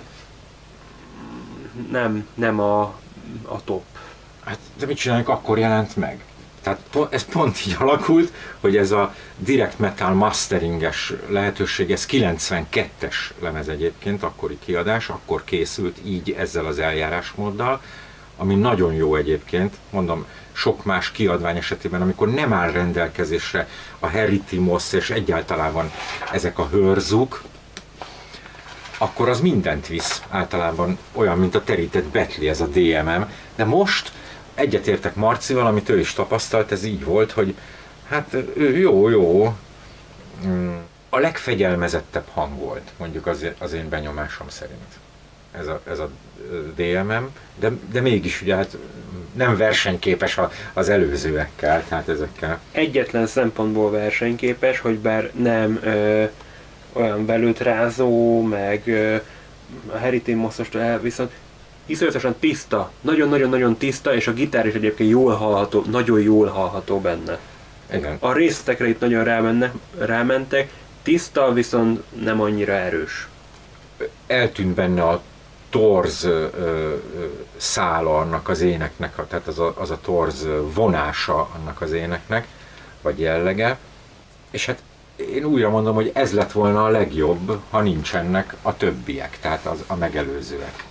nem a top. Hát de mit csináljuk, akkor jelent meg? Tehát ez pont így alakult, hogy ez a direct metal masteringes lehetőség, ez 92-es lemez egyébként, akkori kiadás, akkor készült így ezzel az eljárásmóddal, ami nagyon jó egyébként, mondom, sok más kiadvány esetében, amikor nem áll rendelkezésre a Harry T. Moss és egyáltalán ezek a hörzuk, akkor az mindent visz, általában olyan, mint a terített betli, ez a DMM, de most egyetértek Marcival, amit ő is tapasztalt, ez így volt, hogy hát jó, a legfegyelmezettebb hang volt, mondjuk az én benyomásom szerint. Ez a DMM, de mégis ugye hát nem versenyképes az előzőekkel, tehát ezekkel. Egyetlen szempontból versenyképes, hogy bár nem olyan belőtrázó, meg a Harry T. Mosszostól viszont iszonyatosan tiszta, nagyon-nagyon-nagyon tiszta, és a gitár is egyébként jól hallható, nagyon jól hallható benne. Igen. A részletekre itt nagyon rámentek, tiszta, viszont nem annyira erős. Eltűnt benne a torz szála annak az éneknek, tehát az a torz vonása annak az éneknek, vagy jellege, és hát én újra mondom, hogy ez lett volna a legjobb, ha nincsenek a többiek, tehát a megelőzőek.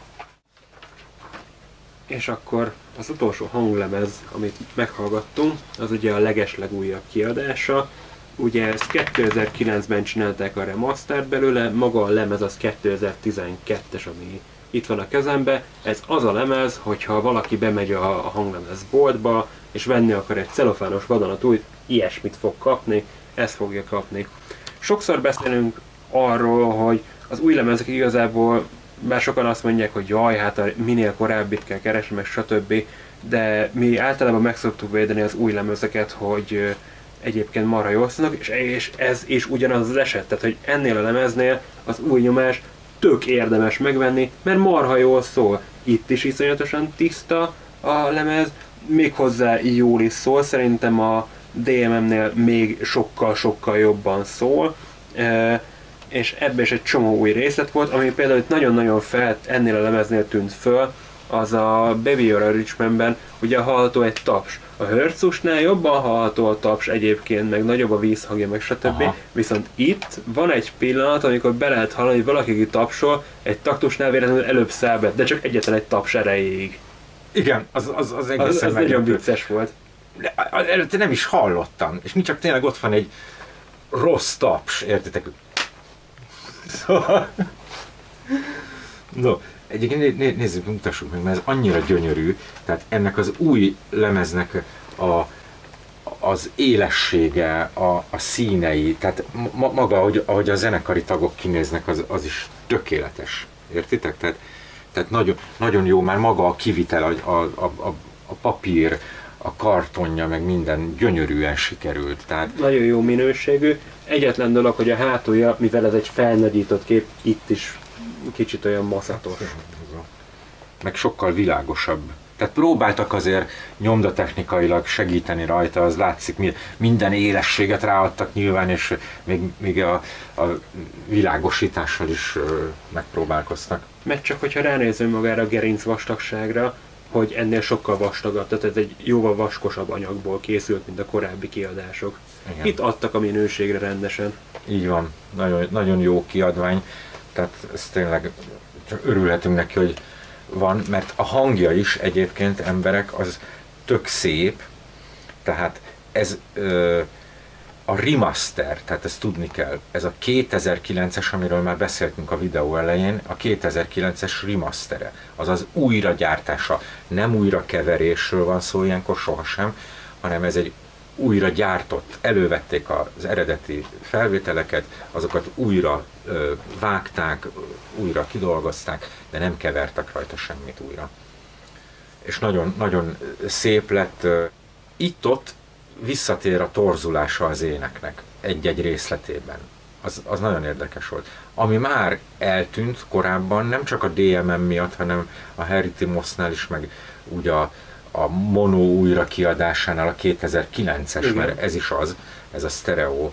És akkor az utolsó hanglemez, amit meghallgattunk, az ugye a legeslegújabb kiadása. Ugye ezt 2009-ben csinálták a remastert belőle, maga a lemez az 2012-es, ami itt van a kezembe. Ez az a lemez, hogyha valaki bemegy a hanglemez boltba, és venni akar egy celofános vadonatújt, ilyesmit fog kapni, ezt fogja kapni. Sokszor beszélünk arról, hogy az új lemezek igazából, bár sokan azt mondják, hogy jaj, hát minél korábbit kell keresni, meg stb. De mi általában meg szoktuk védeni az új lemezeket, hogy egyébként marha jól szólnak, és ez is ugyanaz az eset, tehát hogy ennél a lemeznél az új nyomás tök érdemes megvenni, mert marha jól szól. Itt is iszonyatosan tiszta a lemez, méghozzá jól is szól, szerintem a DMM-nél még sokkal-sokkal jobban szól, és ebben is egy csomó új részlet volt, ami például itt nagyon-nagyon ennél a lemeznél tűnt föl, az a Baby You're a Rich Man-ben ugye hallható egy taps. A Hörcusnál jobban hallható a taps egyébként, meg nagyobb a vízhangja, meg stb. Aha. Viszont itt van egy pillanat, amikor be lehet hallani, hogy valaki tapsol, egy taktusnál véletlenül előbb száll be, de csak egyetlen egy taps erejéig. Igen, az egészen az nagyon vicces volt. Előtte nem is hallottam, és mi csak tényleg ott van egy rossz taps, értitek? Szóval... No, egyébként nézzük, mutassuk meg, mert ez annyira gyönyörű, tehát ennek az új lemeznek az élessége, a színei, tehát maga, ahogy a zenekari tagok kinéznek, az is tökéletes. Értitek? Tehát nagyon, nagyon jó már maga a kivitel, a papír, a kartonja, meg minden gyönyörűen sikerült. Tehát Nagyon jó minőségű. Egyetlen dolog, hogy a hátulja, mivel ez egy felnagyított kép, itt is kicsit olyan maszatos. meg sokkal világosabb. Tehát próbáltak azért nyomdatechnikailag segíteni rajta, az látszik, minden élességet ráadtak nyilván, és még a világosítással is megpróbálkoztak. Mert csak hogyha ránézünk magára a gerinc vastagságra, hogy ennél sokkal vastagabb, tehát ez egy jóval vaskosabb anyagból készült, mint a korábbi kiadások. Igen. Itt adtak a minőségre rendesen. Így van, nagyon, nagyon jó kiadvány, tehát ez tényleg csak örülhetünk neki, hogy van, mert a hangja is egyébként, emberek, az tök szép, tehát ez a remaster, tehát ezt tudni kell, ez a 2009-es, amiről már beszéltünk a videó elején, a 2009-es remastere, azaz újragyártása, nem újrakeverésről van szó ilyenkor sohasem, hanem ez egy újra gyártott, elővették az eredeti felvételeket, azokat újra vágták, újra kidolgozták, de nem kevertek rajta semmit újra. És nagyon, nagyon szép lett. Itt-ott visszatér a torzulása az éneknek egy-egy részletében. Az nagyon érdekes volt. Ami már eltűnt korábban, nem csak a DMM miatt, hanem a Harry Timosnál is, meg úgy a mono újra kiadásánál a 2009-es, mert ez is az, ez a stereo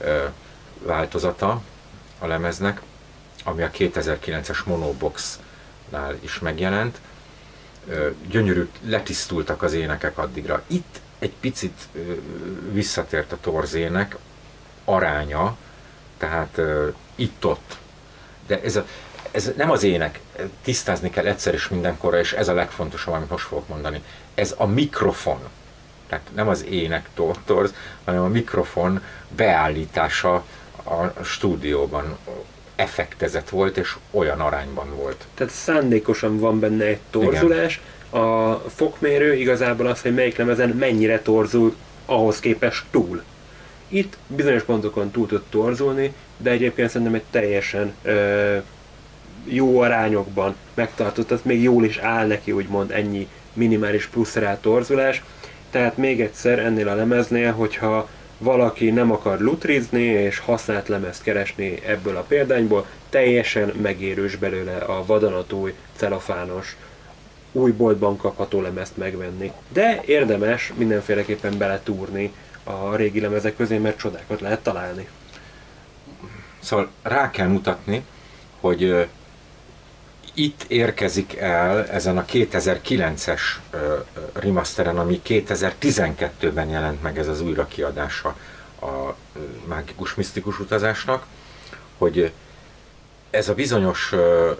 változata a lemeznek, ami a 2009-es Monobox-nál is megjelent. Gyönyörű, letisztultak az énekek addigra. Itt egy picit visszatért a torzének aránya, tehát itt-ott. De ez nem az ének, tisztázni kell egyszer is mindenkorra, és ez a legfontosabb, amit most fogok mondani. Ez a mikrofon. Tehát nem az ének torz, hanem a mikrofon beállítása a stúdióban effektezett volt, és olyan arányban volt. Tehát szándékosan van benne egy torzulás. Igen. A fokmérő igazából az, hogy melyik lemezen mennyire torzul ahhoz képest túl. Itt bizonyos pontokon túl tud torzulni, de egyébként szerintem egy teljesen jó arányokban megtartott, tehát még jól is áll neki, úgymond ennyi minimális plusz rá torzulás. Tehát még egyszer ennél a lemeznél, hogyha valaki nem akar lutrizni és használt lemezt keresni ebből a példányból, teljesen megérős belőle a vadonatúj, celofános, új boltban kapható lemezt megvenni. De érdemes mindenféleképpen beletúrni a régi lemezek közé, mert csodákat lehet találni. Szóval rá kell mutatni, hogy itt érkezik el ezen a 2009-es remasteren, ami 2012-ben jelent meg, ez az újrakiadása a mágikus misztikus utazásnak, hogy ez a bizonyos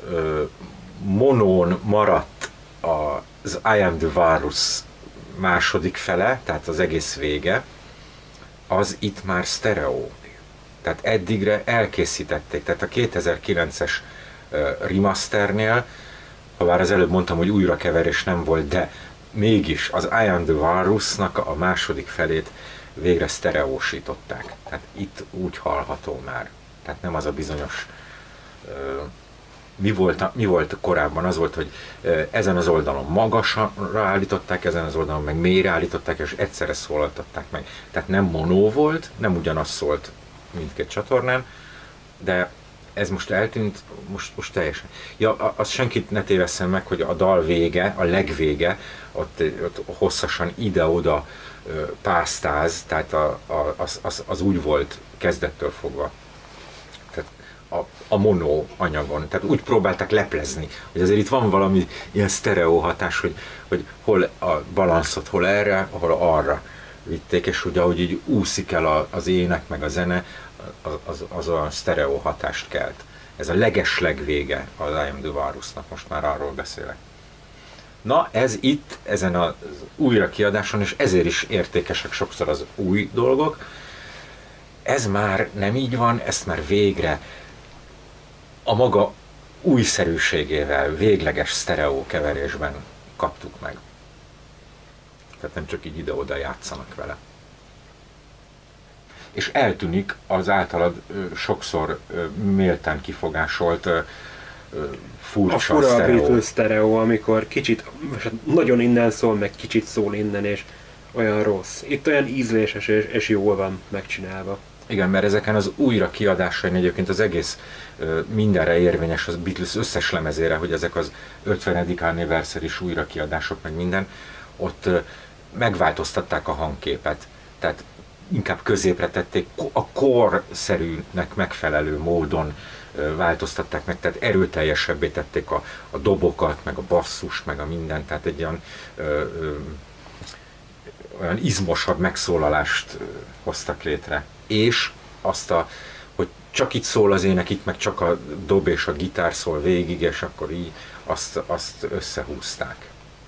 monón maradt az I Am the Walrus második fele, tehát az egész vége, az itt már sztereó. Tehát eddigre elkészítették, tehát a 2009-es remasternél, ha bár az előbb mondtam, hogy újrakeverés nem volt, de mégis az I Am the Walrusnak a második felét végre sztereósították. Tehát itt úgy hallható már. Tehát nem az a bizonyos... Mi volt korábban? Az volt, hogy ezen az oldalon magasra állították, ezen az oldalon meg mélyre állították, és egyszerre szólaltatták meg. Tehát nem monó volt, nem ugyanaz szólt mindkét csatornán, de ez most eltűnt, most teljesen. Ja, azt senkit ne tévesszen meg, hogy a dal vége, a legvége, ott hosszasan ide-oda pásztáz, tehát az úgy volt kezdettől fogva. Tehát a mono anyagon. Tehát úgy próbálták leplezni, hogy azért itt van valami ilyen sztereó hatás, hogy hol a balanszot, hol erre, hol arra vitték, és ugye ahogy így úszik el az ének, meg a zene, az a sztereó hatást kelt. Ez a legesleg vége az I Am the Walrusnak, most már arról beszélek. Na, ez itt, ezen az újrakiadáson, és ezért is értékesek sokszor az új dolgok, ez már nem így van, ezt már végre a maga újszerűségével, végleges sztereó keverésben kaptuk meg. Tehát nem csak így ide-oda játszanak vele. És eltűnik az általad sokszor méltán kifogásolt furcsa a sztereó. Beatles sztereó, amikor kicsit, nagyon innen szól, meg kicsit szól innen, és olyan rossz. Itt olyan ízléses és jól van megcsinálva. Igen, mert ezeken az újra kiadásain egyébként az egész mindenre érvényes, az Beatles összes lemezére, hogy ezek az 50. anniversary-s újra kiadások, meg minden, ott megváltoztatták a hangképet. Tehát inkább középre tették, a korszerűnek megfelelő módon változtatták meg, tehát erőteljesebbé tették a dobokat, meg a basszust, meg a mindent, tehát egy olyan izmosabb megszólalást hoztak létre. És azt hogy csak itt szól az ének, itt meg csak a dob és a gitár szól végig, és akkor így azt összehúzták.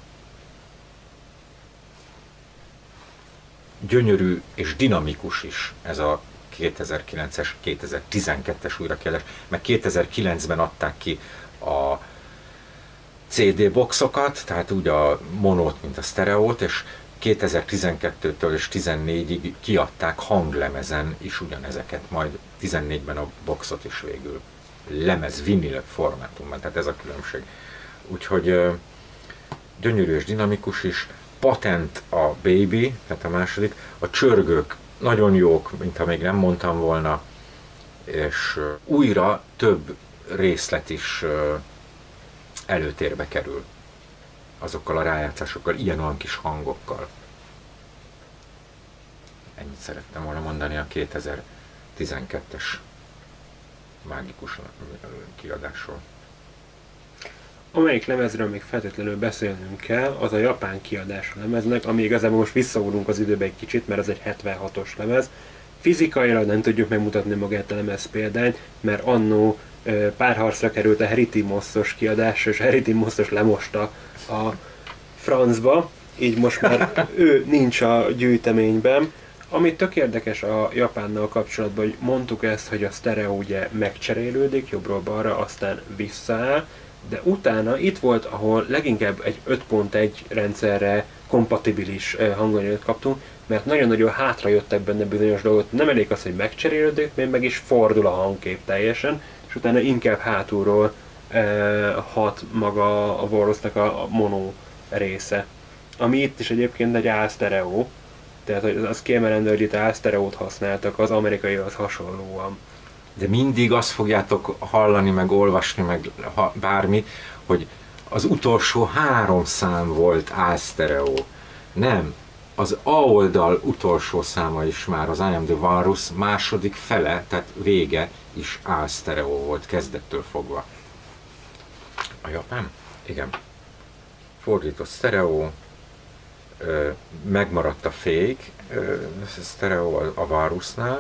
Gyönyörű és dinamikus is ez a 2009-es, 2012-es újrakiadás, mert 2009-ben adták ki a CD boxokat, tehát úgy a monót, mint a sztereót, és 2012-től és 14-ig kiadták hanglemezen is ugyanezeket, majd 14-ben a boxot is végül. Lemez, vinil formátumban, tehát ez a különbség. Úgyhogy gyönyörű és dinamikus is, patent a Baby, tehát a második, a csörgők nagyon jók, mintha még nem mondtam volna, és újra több részlet is előtérbe kerül azokkal a rájátszásokkal, ilyen-olyan kis hangokkal. Ennyit szerettem volna mondani a 2012-es mágikus kiadásról. Amelyik lemezről még feltétlenül beszélnünk kell, az a japán kiadás a lemeznek, ami igazából most visszaugrunk az időbe egy kicsit, mert ez egy 76-os lemez. Fizikailag nem tudjuk megmutatni magát a lemez példányt, mert annó párharcra került a Harry Moss-os kiadás, és Harry Moss-os lemosta a francba, így most már ő nincs a gyűjteményben. Ami tök érdekes a Japánnal kapcsolatban, hogy mondtuk ezt, hogy a sztereó ugye megcserélődik jobbról balra, aztán visszaáll, de utána itt volt, ahol leginkább egy 5.1 rendszerre kompatibilis hanganyagot kaptunk, mert nagyon-nagyon hátra jöttek benne bizonyos dolgok. Nem elég az, hogy megcserélődik, még meg is fordul a hangkép teljesen, és utána inkább hátulról hat maga a Walrusnak a mono része. Ami itt is egyébként egy A-sztereó, tehát az kiemelendő, hogy itt A-sztereót használtak az amerikaihoz hasonlóan. De mindig azt fogjátok hallani, meg olvasni, meg bármi, hogy az utolsó 3 szám volt A-sztereó. Nem, az A oldal utolsó száma is már az I Am The Walrus második fele, tehát vége is A-sztereó volt kezdettől fogva. A japán? Igen. Fordított sztereó, megmaradt a fék sztereó a Walrusnál,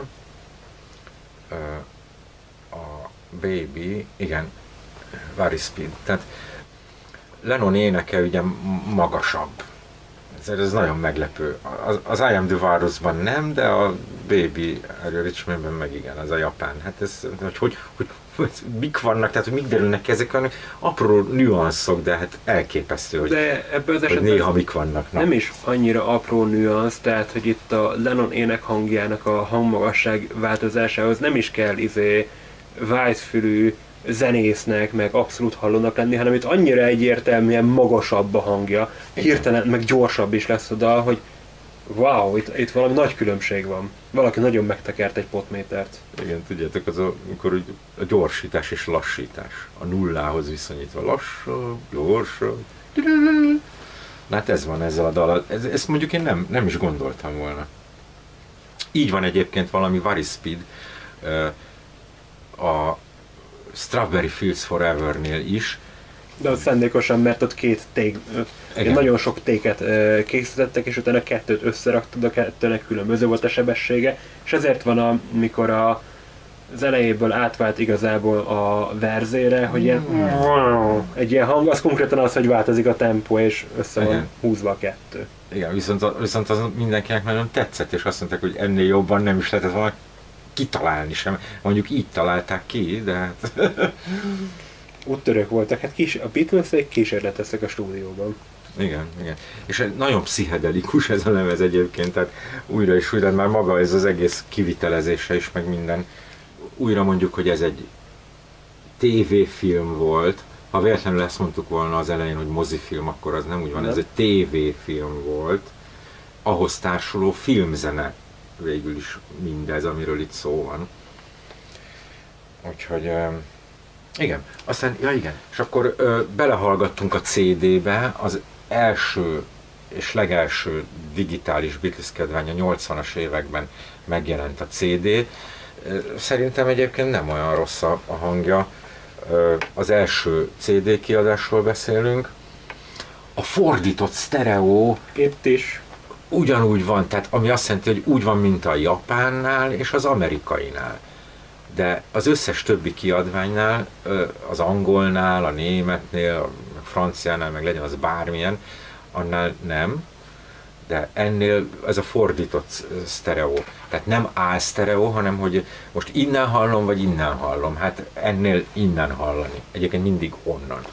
a Baby, igen, Very Speed. Tehát Lennon éneke ugye magasabb. Ez nagyon meglepő. Az I Am The Walrusban nem, de a Baby Richmondben meg igen, az a japán. Hát ez, hogy mik vannak, tehát hogy mik derülnek ki, ezek vannak apró nüanszok, de hát elképesztő, hogy, de ebből az hogy néha mik vannak. Nem is annyira apró nüansz, tehát hogy itt a Lennon ének hangjának a hangmagasság változásához nem is kell vájtfülű zenésznek, meg abszolút hallónak lenni, hanem itt annyira egyértelműen magasabb a hangja, hirtelen meg gyorsabb is lesz oda, hogy wow, itt valami nagy különbség van. Valaki nagyon megtekert egy potmétert. Igen, tudjátok, amikor a gyorsítás és lassítás, a nullához viszonyítva lassabb, gyorsabb. Na hát ez van ezzel a dal. Ezt mondjuk én nem is gondoltam volna. Így van egyébként valami Very Speed a Strawberry Fields Forever-nél is. De ott szándékosan, mert ott nagyon sok téket készítettek, és utána 2 összeraktad, a 2-nek különböző volt a sebessége, és ezért van, amikor az elejéből átvált igazából a verzére, hogy egy ilyen hang, az konkrétan az, hogy változik a tempó, és össze van húzva a 2. Igen, viszont az mindenkinek nagyon tetszett, és azt mondták, hogy ennél jobban nem is lehetett volna kitalálni sem. Mondjuk így találták ki, de hát... úttörők voltak, hát a Beatles-ek kísérleteztek a stúdióban. Igen, igen. És nagyon pszichedelikus ez a lemez egyébként, tehát újra és újra, már maga ez az egész kivitelezése is, meg minden. Újra mondjuk, hogy ez egy tévéfilm volt. Ha véletlenül ezt mondtuk volna az elején, hogy mozifilm, akkor az nem úgy van, ez egy tévéfilm volt. Ahhoz társuló filmzene végül is mindez, amiről itt szó van. Úgyhogy igen, aztán, ja igen, és akkor belehallgattunk a CD-be, az első és legelső digitális Beatles-kedvány a 80-as években megjelent a CD. Szerintem egyébként nem olyan rossz a hangja. Az első CD kiadásról beszélünk. A fordított sztereó Itt is. ugyanúgy van, tehát ami azt jelenti, hogy úgy van, mint a japánnál és az amerikainál. De az összes többi kiadványnál, az angolnál, a németnél, a franciánál, meg legyen az bármilyen, annál nem, de ennél ez a fordított sztereó. Tehát nem A-sztereó, hanem hogy most innen hallom, vagy innen hallom. Hát ennél innen hallani. Egyébként mindig onnan.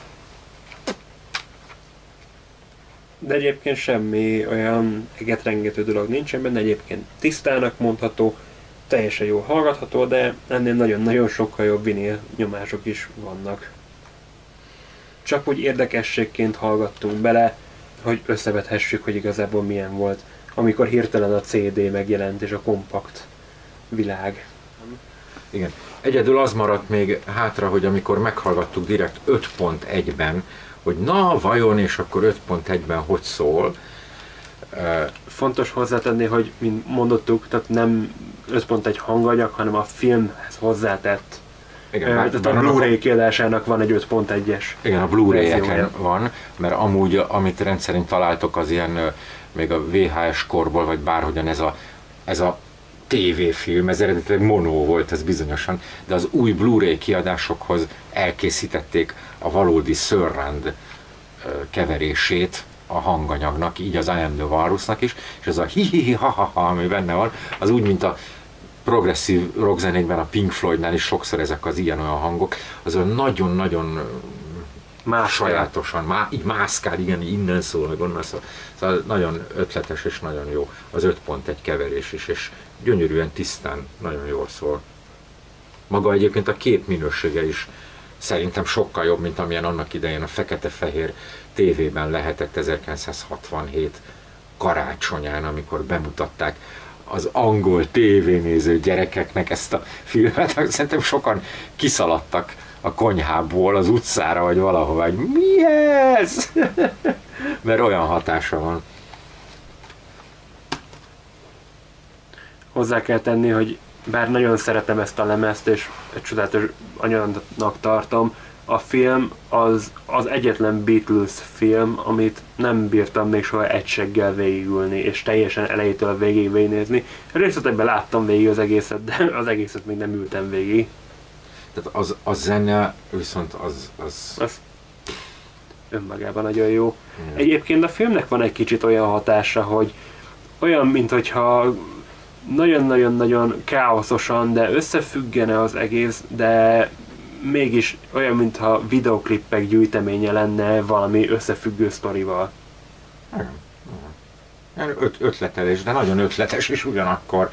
De egyébként semmi olyan egetrengető dolog nincsen benne, egyébként tisztának mondható, teljesen jól hallgatható, de ennél nagyon-nagyon sokkal jobb vinil nyomások is vannak. Csak úgy érdekességként hallgattunk bele, hogy összevethessük, hogy igazából milyen volt, amikor hirtelen a CD megjelent és a kompakt világ. Igen. Egyedül az maradt még hátra, hogy amikor meghallgattuk direkt 5.1-ben, hogy na, vajon, és akkor 5.1-ben hogy szól. Fontos hozzátenni, hogy mint mondottuk, tehát nem 5.1 hanganyag, hanem a filmhez hozzátett. Igen, Tehát a Blu-ray kiadásának van egy 5.1-es. Igen, a Blu-ray-eken van, mert amúgy, amit rendszerint találtok, az ilyen még a VHS korból, vagy bárhogyan ez a tévéfilm, ez eredetileg mono volt, ez bizonyosan, de az új Blu-ray kiadásokhoz elkészítették a valódi surround keverését a hanganyagnak, így az I Am The Walrusnak is, és az a hi-hi-hi, ha-ha-ha, ami benne van, az úgy, mint a progresszív rockzenékben, a Pink Floydnál is sokszor ezek az ilyen-olyan hangok, az nagyon-nagyon sajátosan, így mászkál, igen, innen szól, meg onnan szól. Szóval nagyon ötletes és nagyon jó az 5.1 keverés is, és gyönyörűen tisztán, nagyon jól szól. Maga egyébként a kép minősége is szerintem sokkal jobb, mint amilyen annak idején a fekete-fehér tévében lehetett 1967 karácsonyán, amikor bemutatták az angol tévénéző gyerekeknek ezt a filmet. Szerintem sokan kiszaladtak a konyhából az utcára, vagy valahova, hogy mi ez? Mert olyan hatása van. Hozzá kell tenni, hogy bár nagyon szeretem ezt a lemezt, és egy csodálatos anyagnak tartom, a film az egyetlen Beatles film, amit nem bírtam még soha egy seggel végigülni, és teljesen elejétől végig végignézni. Részletekben láttam végig az egészet, de az egészet még nem ültem végig. Tehát a zene viszont az önmagában nagyon jó. Egyébként a filmnek van egy kicsit olyan hatása, hogy olyan, mintha nagyon-nagyon-nagyon káoszosan, de összefüggene az egész, de mégis olyan, mintha videoklippek gyűjteménye lenne valami összefüggő sztorival. Ötletelés, de nagyon ötletes is ugyanakkor.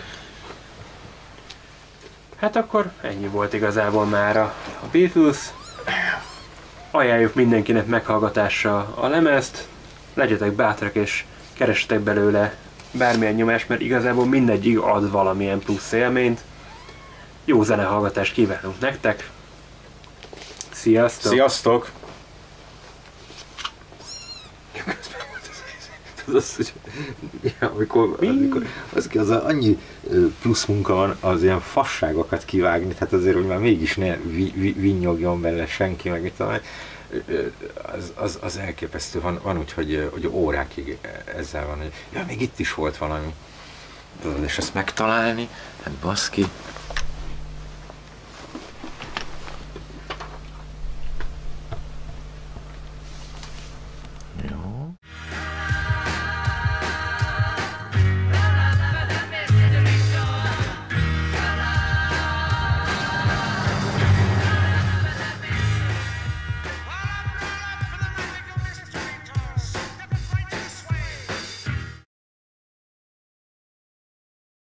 Hát akkor ennyi volt igazából már a Beatles. Ajánljuk mindenkinek meghallgatásra a lemezt. Legyetek bátrak és keressetek belőle bármilyen nyomást, mert igazából mindegyik ad valamilyen plusz élményt. Jó zenehallgatást kívánunk nektek! Sziasztok! Sziasztok! Amikor az annyi plusz munka van, az ilyen fasságokat kivágni, tehát azért, hogy már mégis ne vinnyogjon bele senki, meg mit tudom, az elképesztő. Van úgy, hogy órákig ezzel van, hogy ja, még itt is volt valami. És ezt megtalálni, hát baszki.